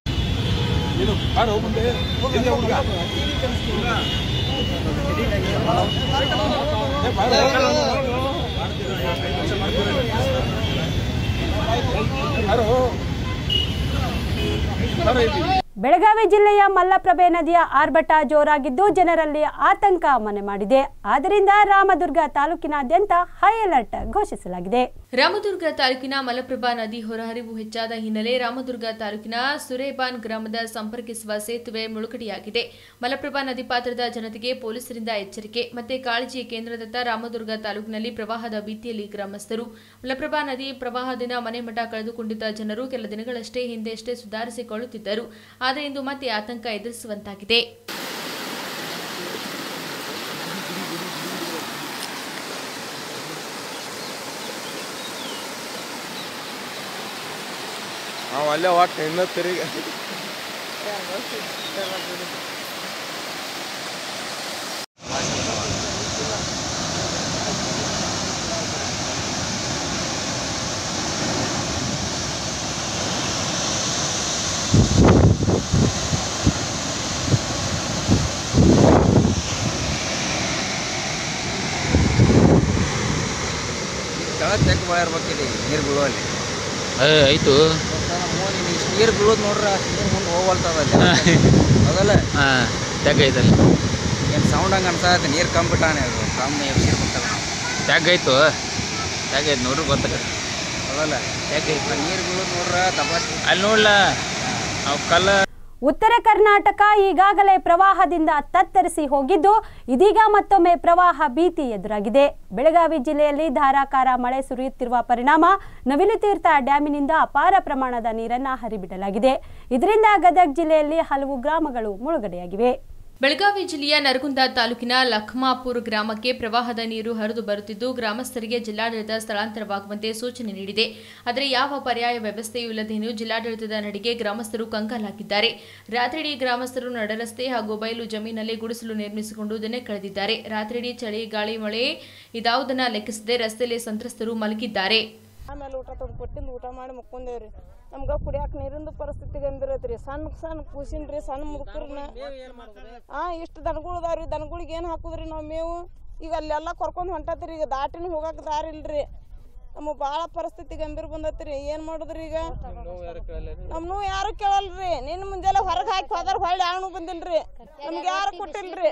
ಬೆಳಗಾವಿ ಜಿಲ್ಲೆಯ ಮಲ್ಲಪ್ರಭೆ ನದಿಯ ಆರ್ಭಟ ಜೋರಾಗಿದ್ದು ಜನರಲ್ಲಿ ಆತಂಕ ಮನೆ ಮಾಡಿದೆ. ಆದ್ದರಿಂದ ರಾಮದುರ್ಗ ತಾಲೂಕಿನಾದ್ಯಂತ ಹೈ ಅಲರ್ಟ್ ಘೋಷಿಸಲಾಗಿದೆ. ರಾಮದುರ್ಗ ತಾಲೂಕಿನ ಮಲಪ್ರಭಾ ನದಿ ಹೊರಹರಿವು ಹೆಚ್ಚಾದ ಹಿನ್ನೆಲೆ ರಾಮದುರ್ಗ ತಾಲೂಕಿನ ಸುರೇಬಾನ್ ಗ್ರಾಮದ ಸಂಪರ್ಕಿಸುವ ಸೇತುವೆ ಮುಳುಗಡೆಯಾಗಿದೆ. ಮಲಪ್ರಭಾ ನದಿ ಪಾತ್ರದ ಜನತೆಗೆ ಪೊಲೀಸರಿಂದ ಎಚ್ಚರಿಕೆ ಮತ್ತೆ ಕಾಳಜಿ ಕೇಂದ್ರದತ್ತ ರಾಮದುರ್ಗ ತಾಲೂಕಿನಲ್ಲಿ ಪ್ರವಾಹದ ಭೀತಿಯಲ್ಲಿ ಗ್ರಾಮಸ್ಥರು. ಮಲಪ್ರಭಾ ನದಿ ಪ್ರವಾಹದಿಂದ ಮನೆ ಮಠ ಕಳೆದುಕೊಂಡಿದ್ದ ಜನರು ಕೆಲ ದಿನಗಳಷ್ಟೇ ಹಿಂದೆಷ್ಟೇ ಸುಧಾರಿಸಿಕೊಳ್ಳುತ್ತಿದ್ದರು. ಆದರೆ ಇಂದು ಮತ್ತೆ ಆತಂಕ ಎದುರಿಸುವಂತಾಗಿದೆ. ಅಲ್ಲೇ ಒಟ್ಟು ಇನ್ನೂ ತಿರುಗಿ ಚೆಕ್ ಮಾಡಿರ್ಬೇಕಿದೆ ನೀರು ಬೀಳುವಲ್ಲಿ ಆಯ್ತು. ನೀರು ಬೀಳೋದು ನೋಡ್ರಿ ನೀರು ಮುಂದೆ ಹೋಗ್ವಲ್ತದಲ್ಲಿ ಅದಲ್ಲ ಟ್ಯಾಗ್ ಐತಲ್ಲ ಏನು ಸೌಂಡ್ ಹಂಗೆ ಅನ್ಸತ್ತೆ. ನೀರು ಕಮ್ಮಿ ಬಿಟ್ಟಾನೆ ಅದು ಕಮ್ಮಿ ನೀರು ಬಿಟ್ಟಲ್ಲ. ಟ್ಯಾಗ್ ಆಯ್ತು ಟ್ಯಾಗ್ ಆಯ್ತು ನೋಡ್ರಿ ಗೊತ್ತಾಗ ಅದಲ್ಲ ಯಾಕೆ ನೀರು ಬೀಳೋದು ನೋಡ್ರ ತಪಾಸ್ ಅಲ್ಲಿ ನೋಡ್ಲ ಅವು ಕಲ್ಲ. ಉತ್ತರ ಕರ್ನಾಟಕ ಈಗಾಗಲೇ ಪ್ರವಾಹದಿಂದ ತತ್ತರಿಸಿ ಹೋಗಿದ್ದು ಇದೀಗ ಮತ್ತೊಮ್ಮೆ ಪ್ರವಾಹ ಭೀತಿ ಎದುರಾಗಿದೆ. ಬೆಳಗಾವಿ ಜಿಲ್ಲೆಯಲ್ಲಿ ಧಾರಾಕಾರ ಮಳೆ ಸುರಿಯುತ್ತಿರುವ ಪರಿಣಾಮ ನವಿಲುತೀರ್ಥ ಡ್ಯಾಮಿನಿಂದ ಅಪಾರ ಪ್ರಮಾಣದ ನೀರನ್ನು ಹರಿಬಿಡಲಾಗಿದೆ. ಇದರಿಂದ ಗದಗ ಜಿಲ್ಲೆಯಲ್ಲಿ ಹಲವು ಗ್ರಾಮಗಳು ಮುಳುಗಡೆಯಾಗಿವೆ. ಬೆಳಗಾವಿ ಜಿಲ್ಲೆಯ ನರಗುಂದ ತಾಲೂಕಿನ ಲಖಮಾಪುರ ಗ್ರಾಮಕ್ಕೆ ಪ್ರವಾಹದ ನೀರು ಹರಿದು ಬರುತ್ತಿದ್ದು ಗ್ರಾಮಸ್ಥರಿಗೆ ಜಿಲ್ಲಾಡಳಿತ ಸ್ಥಳಾಂತರವಾಗುವಂತೆ ಸೂಚನೆ ನೀಡಿದೆ. ಆದರೆ ಯಾವ ಪರ್ಯಾಯ ವ್ಯವಸ್ಥೆಯೂ ಇಲ್ಲದೇನು ಜಿಲ್ಲಾಡಳಿತದ ನಡೆಗೆ ಗ್ರಾಮಸ್ಥರು ಕಂಗಾಲಾಗಿದ್ದಾರೆ. ರಾತ್ರಿಯಿಡೀ ಗ್ರಾಮಸ್ಥರು ನಡರಸ್ತೆ ಹಾಗೂ ಬಯಲು ಜಮೀನಲ್ಲಿ ಗುಡಿಸಲು ನಿರ್ಮಿಸಿಕೊಂಡು ದಿನ ಕಳೆದಿದ್ದಾರೆ. ರಾತ್ರಿಯಿಡೀ ಚಳಿ ಗಾಳಿ ಮಳೆ ಇದಾವುದನ್ನ ಲೆಕ್ಕಿಸದೆ ರಸ್ತೆಯಲ್ಲಿ ಸಂತ್ರಸ್ತರು ಮಲಗಿದ್ದಾರೆ. ಆಮೇಲೆ ಊಟ ತಂದು ಕೊಟ್ಟಿಂದ ಊಟ ಮಾಡಿ ಮಕ್ಕೊಂಡೇವ್ರಿ. ನಮ್ಗೆ ಕುಡಿಯಾಕ ನೀರಿಂದ ಪರಿಸ್ಥಿತಿ ಗಂಭೀರ ಐತ್ರಿ. ಸಣ್ಣ ಸಣ್ಣ ಕೂಸಿನ್ರಿ ಸಣ್ಣ ಮುದುಕರ್ನ ಆ ಇಷ್ಟು ದನಗಳು ಅದಾವ್ರಿ. ದನಗಳಿಗೆ ಏನು ಹಾಕುದ್ರಿ ನಾವು ಮೇವು? ಈಗ ಅಲ್ಲೆಲ್ಲ ಕರ್ಕೊಂಡು ಹೊಂಟತ್ರಿ. ಈಗ ದಾಟಿನ ಹೋಗಾಕ ದಾರಿ ಇಲ್ರಿ. ನಮಗೆ ಭಾಳ ಪರಿಸ್ಥಿತಿ ಗಂಭೀರ ಬಂದತ್ರಿ. ಏನ್ ಮಾಡುದ್ರಿ ಈಗ? ನಮ್ನು ಯಾರು ಕೇಳಲ್ರಿ. ನಿನ್ನ ಮುಂಜಾನೆ ಹೊರಗೆ ಹಾಕಿ ಹೋದ್ರ ಹೊಳ್ಳಿ ಯಾವನು ಬಂದಿಲ್ರಿ. ನಮ್ಗೆ ಯಾರು ಕೊಟ್ಟಿಲ್ರಿ.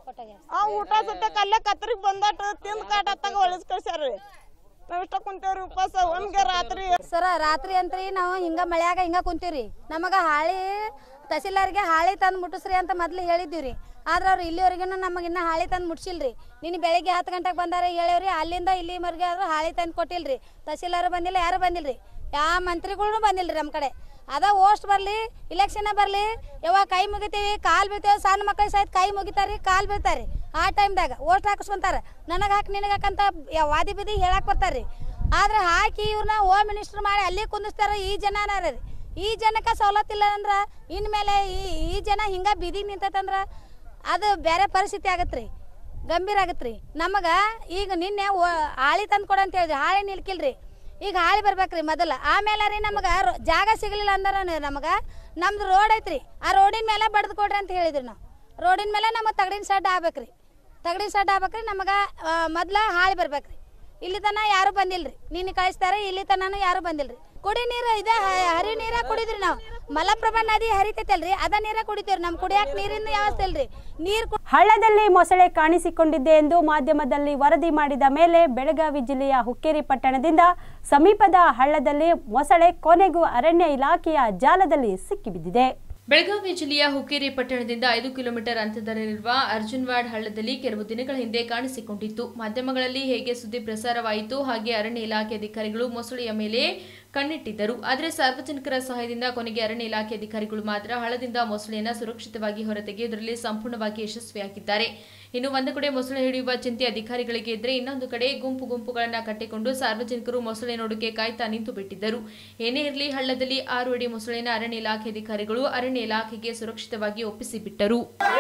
ಆ ಊಟ ಸತ್ಯಕ್ಕೆ ಅಲ್ಲೇ ಕತ್ರಿಗೆ ಬಂದಾಟ ತಿಂದ್ ಕಾಟ ತಗ ಒಳಸ್ ಕಳ್ಸ್ಯಾರ್ರಿ. ನಾವ್ ಇಷ್ಟ ಕುಂತೇವ್ರಿ ಉಪವಾಸ ಒಮ್ಗೆ ರಾತ್ರಿ. ಸರ ರಾತ್ರಿ ಅಂತ್ರಿ ನಾವು ಹಿಂಗ ಮಳ್ಯಾಗ ಹಿಂಗ ಕುಂತೀವ್ರಿ. ನಮಗ ಹಾಳಿ ತಹಸೀಲ್ದಾರ್ಗೆ ಹಾಳಿ ತಂದು ಮುಟ್ಟಿಸ್ರಿ ಅಂತ ಮೊದ್ಲು ಹೇಳಿದ್ದೀವ್ರಿ. ಆದ್ರೆ ಅವ್ರು ಇಲ್ಲಿವರೆಗೂ ನಮಗಿನ್ನ ಹಾಳಿ ತಂದು ಮುಟ್ಸಿಲ್ರಿ. ನಿನ್ನ ಬೆಳಿಗ್ಗೆ ಹತ್ತು ಗಂಟೆಗೆ ಬಂದಾರೆ ಹೇಳೇವ್ರಿ. ಅಲ್ಲಿಂದ ಇಲ್ಲಿವರೆಗೆ ಆದ್ರೂ ಹಾಳಿ ತಂದು ಕೊಟ್ಟಿಲ್ರಿ. ತಹಸೀಲ್ದಾರ್ ಬಂದಿಲ್ಲ, ಯಾರು ಬಂದಿಲ್ರಿ. ಯಾವ ಮಂತ್ರಿಗಳು ಬಂದಿಲ್ರಿ ನಮ್ಮ ಕಡೆ. ಅದ ಓಸ್ಟ್ ಬರ್ಲಿ ಇಲೆಕ್ಷನ್ ಬರ್ಲಿ ಯಾವಾಗ ಕೈ ಮುಗಿತೀವಿ ಕಾಲ್ ಬೀಳ್ತೇವೆ. ಸಣ್ಣ ಮಕ್ಕಳಿಗೆ ಸಹಿತ ಕೈ ಮುಗಿತಾರ್ರಿ, ಕಾಲ್ ಬೀಳ್ತಾರ್ರಿ. ಆ ಟೈಮ್ದಾಗ ಓಸ್ಟ್ ಹಾಕಿಸ್ಕೊಂತಾರ. ನನಗೆ ಹಾಕಿ ನಿನಗೆ ಹಾಕಂತ ವಾದಿ ಬಿದಿ ಹೇಳಕ್ ಬರ್ತಾರ್ರಿ. ಆದ್ರೆ ಹಾಕಿ ಇವ್ರನ್ನ ಹೋಮ್ ಮಿನಿಸ್ಟರ್ ಮಾಡಿ ಅಲ್ಲಿ ಕುಂದಿಸ್ತಾರ. ಈ ಜನ ರೀ ಈ ಜನಕ್ಕೆ ಸವಲತ್ತಿಲ್ಲ ಅಂದ್ರೆ ಇನ್ಮೇಲೆ ಈ ಈ ಜನ ಹಿಂಗ ಬೀದಿಗೆ ನಿಂತಂದ್ರ ಅದು ಬೇರೆ ಪರಿಸ್ಥಿತಿ ಆಗತ್ರಿ, ಗಂಭೀರ ಆಗತ್ರಿ. ನಮಗ ಈಗ ನಿನ್ನೆ ಹಾಳಿ ತಂದು ಕೊಡ ಅಂತ ಹೇಳಿದ್ರಿ. ಹಾಳಿ ನಿಲ್ಕಿಲ್ರಿ. ಈಗ ಹಾಳಿ ಬರ್ಬೇಕ್ರಿ ಮೊದಲ. ಆಮೇಲೆ ರೀ ನಮಗ ಜಾಗ ಸಿಗಲಿಲ್ಲ ಅಂದ್ರ ನಮಗ ನಮ್ದು ರೋಡ್ ಐತ್ರಿ. ಆ ರೋಡಿನ ಮೇಲೆ ಬಡ್ದು ಕೊಡ್ರಿ ಅಂತ ಹೇಳಿದ್ರಿ. ನಾವು ರೋಡಿನ ಮೇಲೆ ನಮಗೆ ತಗಡಿನ ಸಡ್ಡ ಆಗ್ಬೇಕ್ರಿ. ತಗಡಿನ ಸಡ್ಡ ಆಗ್ಬೇಕ್ರಿ. ನಮಗ ಮೊದ್ಲ ಹಾಳಿ ಬರ್ಬೇಕ್ರಿ. ಇಲ್ಲಿ ತನ ಯಾರು ಬಂದಿಲ್ರಿ. ನೀನು ಕಳಿಸ್ತಾರೆ ಇಲ್ಲಿ ತನೂ ಯಾರು ಬಂದಿಲ್ರಿ. ಕುಡಿ ನೀರು ಇದೆ ಹರಿ ನೀರ ಕುಡಿದ್ರಿ. ನಾವು ಮಲಪ್ರಭಾ ನದಿ ಹರಿತೈತಲ್ರಿ ಅದ ನೀರ ಕುಡಿತೀವ್ರಿ. ನಮ್ ಕುಡಿಯಾಕ ನೀರಿನ ವ್ಯವಸ್ಥೆ ಇಲ್ರಿ. ನೀರ್ ಹಳ್ಳದಲ್ಲಿ ಮೊಸಳೆ ಕಾಣಿಸಿಕೊಂಡಿದೆ ಎಂದು ಮಾಧ್ಯಮದಲ್ಲಿ ವರದಿ ಮಾಡಿದ ಮೇಲೆ ಬೆಳಗಾವಿ ಜಿಲ್ಲೆಯ ಹುಕ್ಕೇರಿ ಪಟ್ಟಣದಿಂದ ಸಮೀಪದ ಹಳ್ಳದಲ್ಲಿ ಮೊಸಳೆ ಕೊನೆಗೂ ಅರಣ್ಯ ಇಲಾಖೆಯ ಜಾಲದಲ್ಲಿ ಸಿಕ್ಕಿಬಿದ್ದಿದೆ. ಬೆಳಗಾವಿ ಜಿಲ್ಲೆಯ ಹುಕ್ಕೇರಿ ಪಟ್ಟಣದಿಂದ ಐದು ಕಿಲೋಮೀಟರ್ ಅಂತರದಲ್ಲಿರುವ ಅರ್ಜುನ್ವಾಡ್ ಹಳ್ಳದಲ್ಲಿ ಕೆಲವು ದಿನಗಳ ಹಿಂದೆ ಕಾಣಿಸಿಕೊಂಡಿತ್ತು. ಮಾಧ್ಯಮಗಳಲ್ಲಿ ಹೇಗೆ ಸುದ್ದಿ ಪ್ರಸಾರವಾಯಿತು ಹಾಗೆ ಅರಣ್ಯ ಇಲಾಖೆ ಅಧಿಕಾರಿಗಳು ಮೊಸಳೆಯ ಮೇಲೆ ಕಣ್ಣಿಟ್ಟಿದ್ದರು. ಆದರೆ ಸಾರ್ವಜನಿಕರ ಸಹಾಯದಿಂದ ಕೊನೆಗೆ ಅರಣ್ಯ ಇಲಾಖೆ ಅಧಿಕಾರಿಗಳು ಮಾತ್ರ ಹಳ್ಳದಿಂದ ಮೊಸಳೆಯನ್ನು ಸುರಕ್ಷಿತವಾಗಿ ಹೊರತೆಗೆಯುವುದರಲ್ಲಿ ಸಂಪೂರ್ಣವಾಗಿ ಯಶಸ್ವಿಯಾಗಿದ್ದಾರೆ. ಇನ್ನು ಒಂದು ಕಡೆ ಮೊಸಳೆ ಹಿಡಿಯುವ ಚಿಂತೆ ಅಧಿಕಾರಿಗಳಿಗೆ ಇದ್ದರೆ ಇನ್ನೊಂದು ಕಡೆ ಗುಂಪು ಗುಂಪುಗಳನ್ನು ಕಟ್ಟಿಕೊಂಡು ಸಾರ್ವಜನಿಕರು ಮೊಸಳೆ ನೋಡಕ್ಕೆ ಕಾಯ್ತಾ ನಿಂತು ಬಿಟ್ಟಿದ್ದರು. ಏನೇ ಇರಲಿ ಹಳ್ಳದಲ್ಲಿ ಆರು ಅಡಿ ಮೊಸಳೆಯನ್ನು ಅರಣ್ಯ ಇಲಾಖೆ ಅಧಿಕಾರಿಗಳು ಅರಣ್ಯ ಇಲಾಖೆಗೆ ಸುರಕ್ಷಿತವಾಗಿ ಒಪ್ಪಿಸಿಬಿಟ್ಟರು.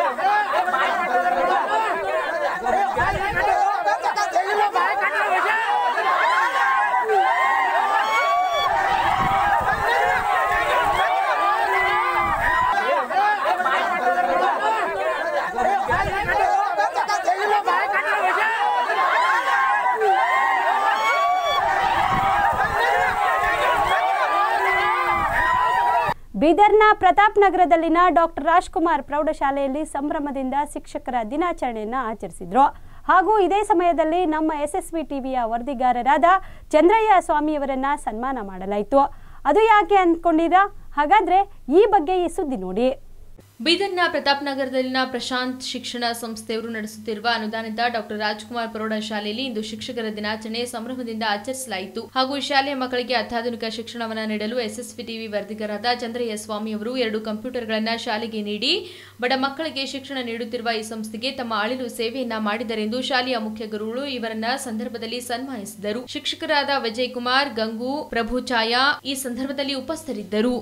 ಬೀದರ್ನ ಪ್ರತಾಪ್ ನಗರದಲ್ಲಿನ ಡಾಕ್ಟರ್ ರಾಜ್ಕುಮಾರ್ ಪ್ರೌಢಶಾಲೆಯಲ್ಲಿ ಸಂಭ್ರಮದಿಂದ ಶಿಕ್ಷಕರ ದಿನಾಚರಣೆಯನ್ನು ಆಚರಿಸಿದ್ರು. ಹಾಗೂ ಇದೇ ಸಮಯದಲ್ಲಿ ನಮ್ಮ ಎಸ್ಎಸ್ವಿ ಟಿವಿಯ ವರದಿಗಾರರಾದ ಚಂದ್ರಯ್ಯ ಸ್ವಾಮಿಯವರನ್ನ ಸನ್ಮಾನ ಮಾಡಲಾಯಿತು. ಅದು ಯಾಕೆ ಅಂದ್ಕೊಂಡಿರಾ? ಹಾಗಾದ್ರೆ ಈ ಬಗ್ಗೆ ಈ ಸುದ್ದಿ ನೋಡಿ. ಬೀದರ್ನ ಪ್ರತಾಪ್ ನಗರದಲ್ಲಿನ ಪ್ರಶಾಂತ್ ಶಿಕ್ಷಣ ಸಂಸ್ಥೆಯವರು ನಡೆಸುತ್ತಿರುವ ಅನುದಾನಿತ ಡಾಕ್ಟರ್ ರಾಜ್ಕುಮಾರ್ ಪ್ರೌಢಶಾಲೆಯಲ್ಲಿ ಇಂದು ಶಿಕ್ಷಕರ ದಿನಾಚರಣೆ ಸಂಭ್ರಮದಿಂದ ಆಚರಿಸಲಾಯಿತು. ಹಾಗೂ ಶಾಲೆಯ ಮಕ್ಕಳಿಗೆ ಅತ್ಯಾಧುನಿಕ ಶಿಕ್ಷಣವನ್ನು ನೀಡಲು ಎಸ್ಎಸ್ವಿ ಟಿವಿ ವರದಿಗಾರರಾದ ಚಂದ್ರಯ್ಯ ಸ್ವಾಮಿಯವರು ಎರಡು ಕಂಪ್ಯೂಟರ್ಗಳನ್ನು ಶಾಲೆಗೆ ನೀಡಿ ಬಡ ಮಕ್ಕಳಿಗೆ ಶಿಕ್ಷಣ ನೀಡುತ್ತಿರುವ ಈ ಸಂಸ್ಥೆಗೆ ತಮ್ಮ ಅಳಿಲು ಸೇವೆಯನ್ನ ಮಾಡಿದರೆಂದು ಶಾಲೆಯ ಮುಖ್ಯ ಗುರುಗಳು ಇವರನ್ನ ಸಂದರ್ಭದಲ್ಲಿ ಸನ್ಮಾನಿಸಿದರು. ಶಿಕ್ಷಕರಾದ ವಿಜಯ್ ಕುಮಾರ್, ಗಂಗು, ಪ್ರಭು ಛಾಯಾ ಈ ಸಂದರ್ಭದಲ್ಲಿ ಉಪಸ್ಥಿತರಿದ್ದರು.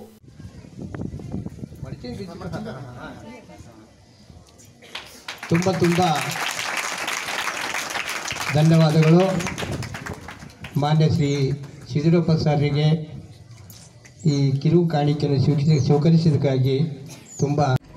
ತುಂಬ ತುಂಬ ಧನ್ಯವಾದಗಳು ಮಾನ್ಯ ಶ್ರೀ ಸಿದ್ದರಪ್ಪ ಸರ್ರಿಗೆ ಈ ಕಿರು ಕಾಣಿಕೆಯನ್ನು ಸ್ವೀಕರಿಸಿ ಸ್ವೀಕರಿಸಿದ್ದಕ್ಕಾಗಿ ತುಂಬ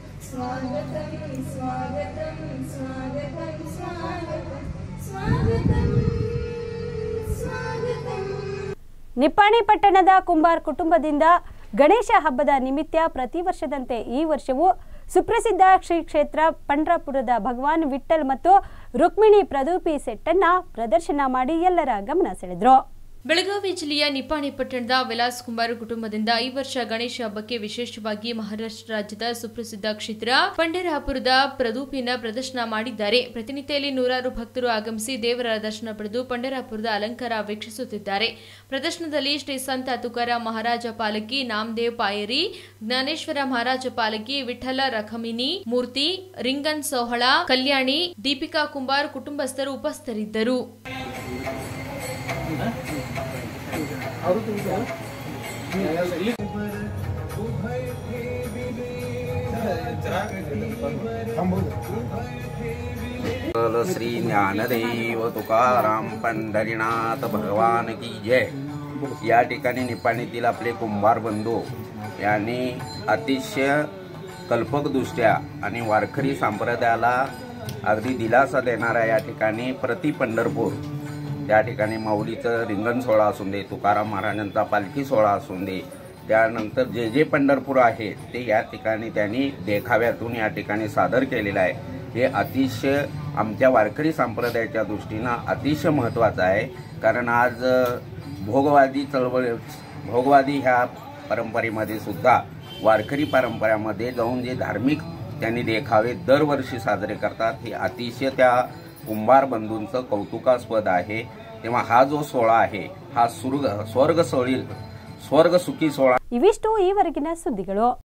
ನಿಪ್ಪಾಣಿ ಪಟ್ಟಣದ ಕುಂಬಾರ್ ಕುಟುಂಬದಿಂದ ಗಣೇಶ ಹಬ್ಬದ ನಿಮಿತ್ತ ಪ್ರತಿ ವರ್ಷದಂತೆ ಈ ವರ್ಷವೂ ಸುಪ್ರಸಿದ್ಧ ಶ್ರೀ ಕ್ಷೇತ್ರ ಪಂಡ್ರಾಪುರದ ಭಗವಾನ್ ವಿಠ್ಠಲ್ ಮತ್ತು ರುಕ್ಮಿಣಿ ಪ್ರದೂಪಿ ಸೆಟ್ಟನ್ನು ಪ್ರದರ್ಶನ ಮಾಡಿ ಎಲ್ಲರ ಗಮನ ಸೆಳೆದರು. ಬೆಳಗಾವಿ ಜಿಲ್ಲೆಯ ನಿಪ್ಪಾಣಿ ಪಟ್ಟಣದ ವಿಲಾಸ್ ಕುಂಬಾರ ಕುಟುಂಬದಿಂದ ಈ ವರ್ಷ ಗಣೇಶ ಹಬ್ಬಕ್ಕೆ ವಿಶೇಷವಾಗಿ ಮಹಾರಾಷ್ಟ್ರ ರಾಜ್ಯದ ಸುಪ್ರಸಿದ್ಧ ಕ್ಷೇತ್ರ ಪಂಢರಾಪುರದ ಪ್ರದೂಪಿನ ಪ್ರದರ್ಶನ ಮಾಡಿದ್ದಾರೆ. ಪ್ರತಿನಿತ್ಯ ನೂರಾರು ಭಕ್ತರು ಆಗಮಿಸಿ ದೇವರ ದರ್ಶನ ಪಡೆದು ಪಂಢರಾಪುರದ ಅಲಂಕಾರ ವೀಕ್ಷಿಸುತ್ತಿದ್ದಾರೆ. ಪ್ರದರ್ಶನದಲ್ಲಿ ಶ್ರೀ ಸಂತ ತುಕಾರಾಮ್ ಮಹಾರಾಜ ಪಾಲಕಿ, ನಾಮದೇವ್ ಪಾಯರಿ, ಜ್ಞಾನೇಶ್ವರ ಮಹಾರಾಜ ಪಾಲಕಿ, ವಿಠಲ ರಖಮಿನಿ ಮೂರ್ತಿ, ರಿಂಗನ್ ಸೋಹಳ, ಕಲ್ಯಾಣಿ, ದೀಪಿಕಾ ಕುಂಬಾರ್ ಕುಟುಂಬಸ್ಥರು ಉಪಸ್ಥಿತರಿದ್ದರು. श्री ज्ञानदेव तुकाराम पंढरीनाथ भगवान की जय. या ठिकाणी निपाणीतील आपले कुंभार बंधू यांनी अतिशय कल्पकदृष्ट्या आणि वारकरी संप्रदायाला अगदी दिलासा देणाऱ्या या ठिकाणी प्रति पंढरपूर त्या ठिकाणी माऊलीचं रिंगण सोहळा असून दे, तुकाराम महाराजांचा पालखी सोहळा असून दे, त्यानंतर जे जे पंढरपूर आहे ते या ठिकाणी त्यांनी देखाव्यातून या ठिकाणी सादर केलेलं आहे. हे अतिशय आमच्या वारकरी संप्रदायाच्या दृष्टीनं अतिशय महत्त्वाचं आहे. कारण आज भोगवादी चळवळ भोगवादी ह्या परंपरेमध्ये सुद्धा वारकरी परंपरेमध्ये जाऊन जे धार्मिक त्यांनी देखावे दरवर्षी साजरे करतात, हे अतिशय त्या कुंभार बंधूंचं कौतुकास्पद आहे. तेव्हा हा जो सोहळा आहे हा स्वर्ग स्वर्ग सोळी स्वर्ग सुखी सोहळा. ಇವಿಷ್ಟು ಈವರೆಗಿನ ಸುದ್ದಿಗಳು.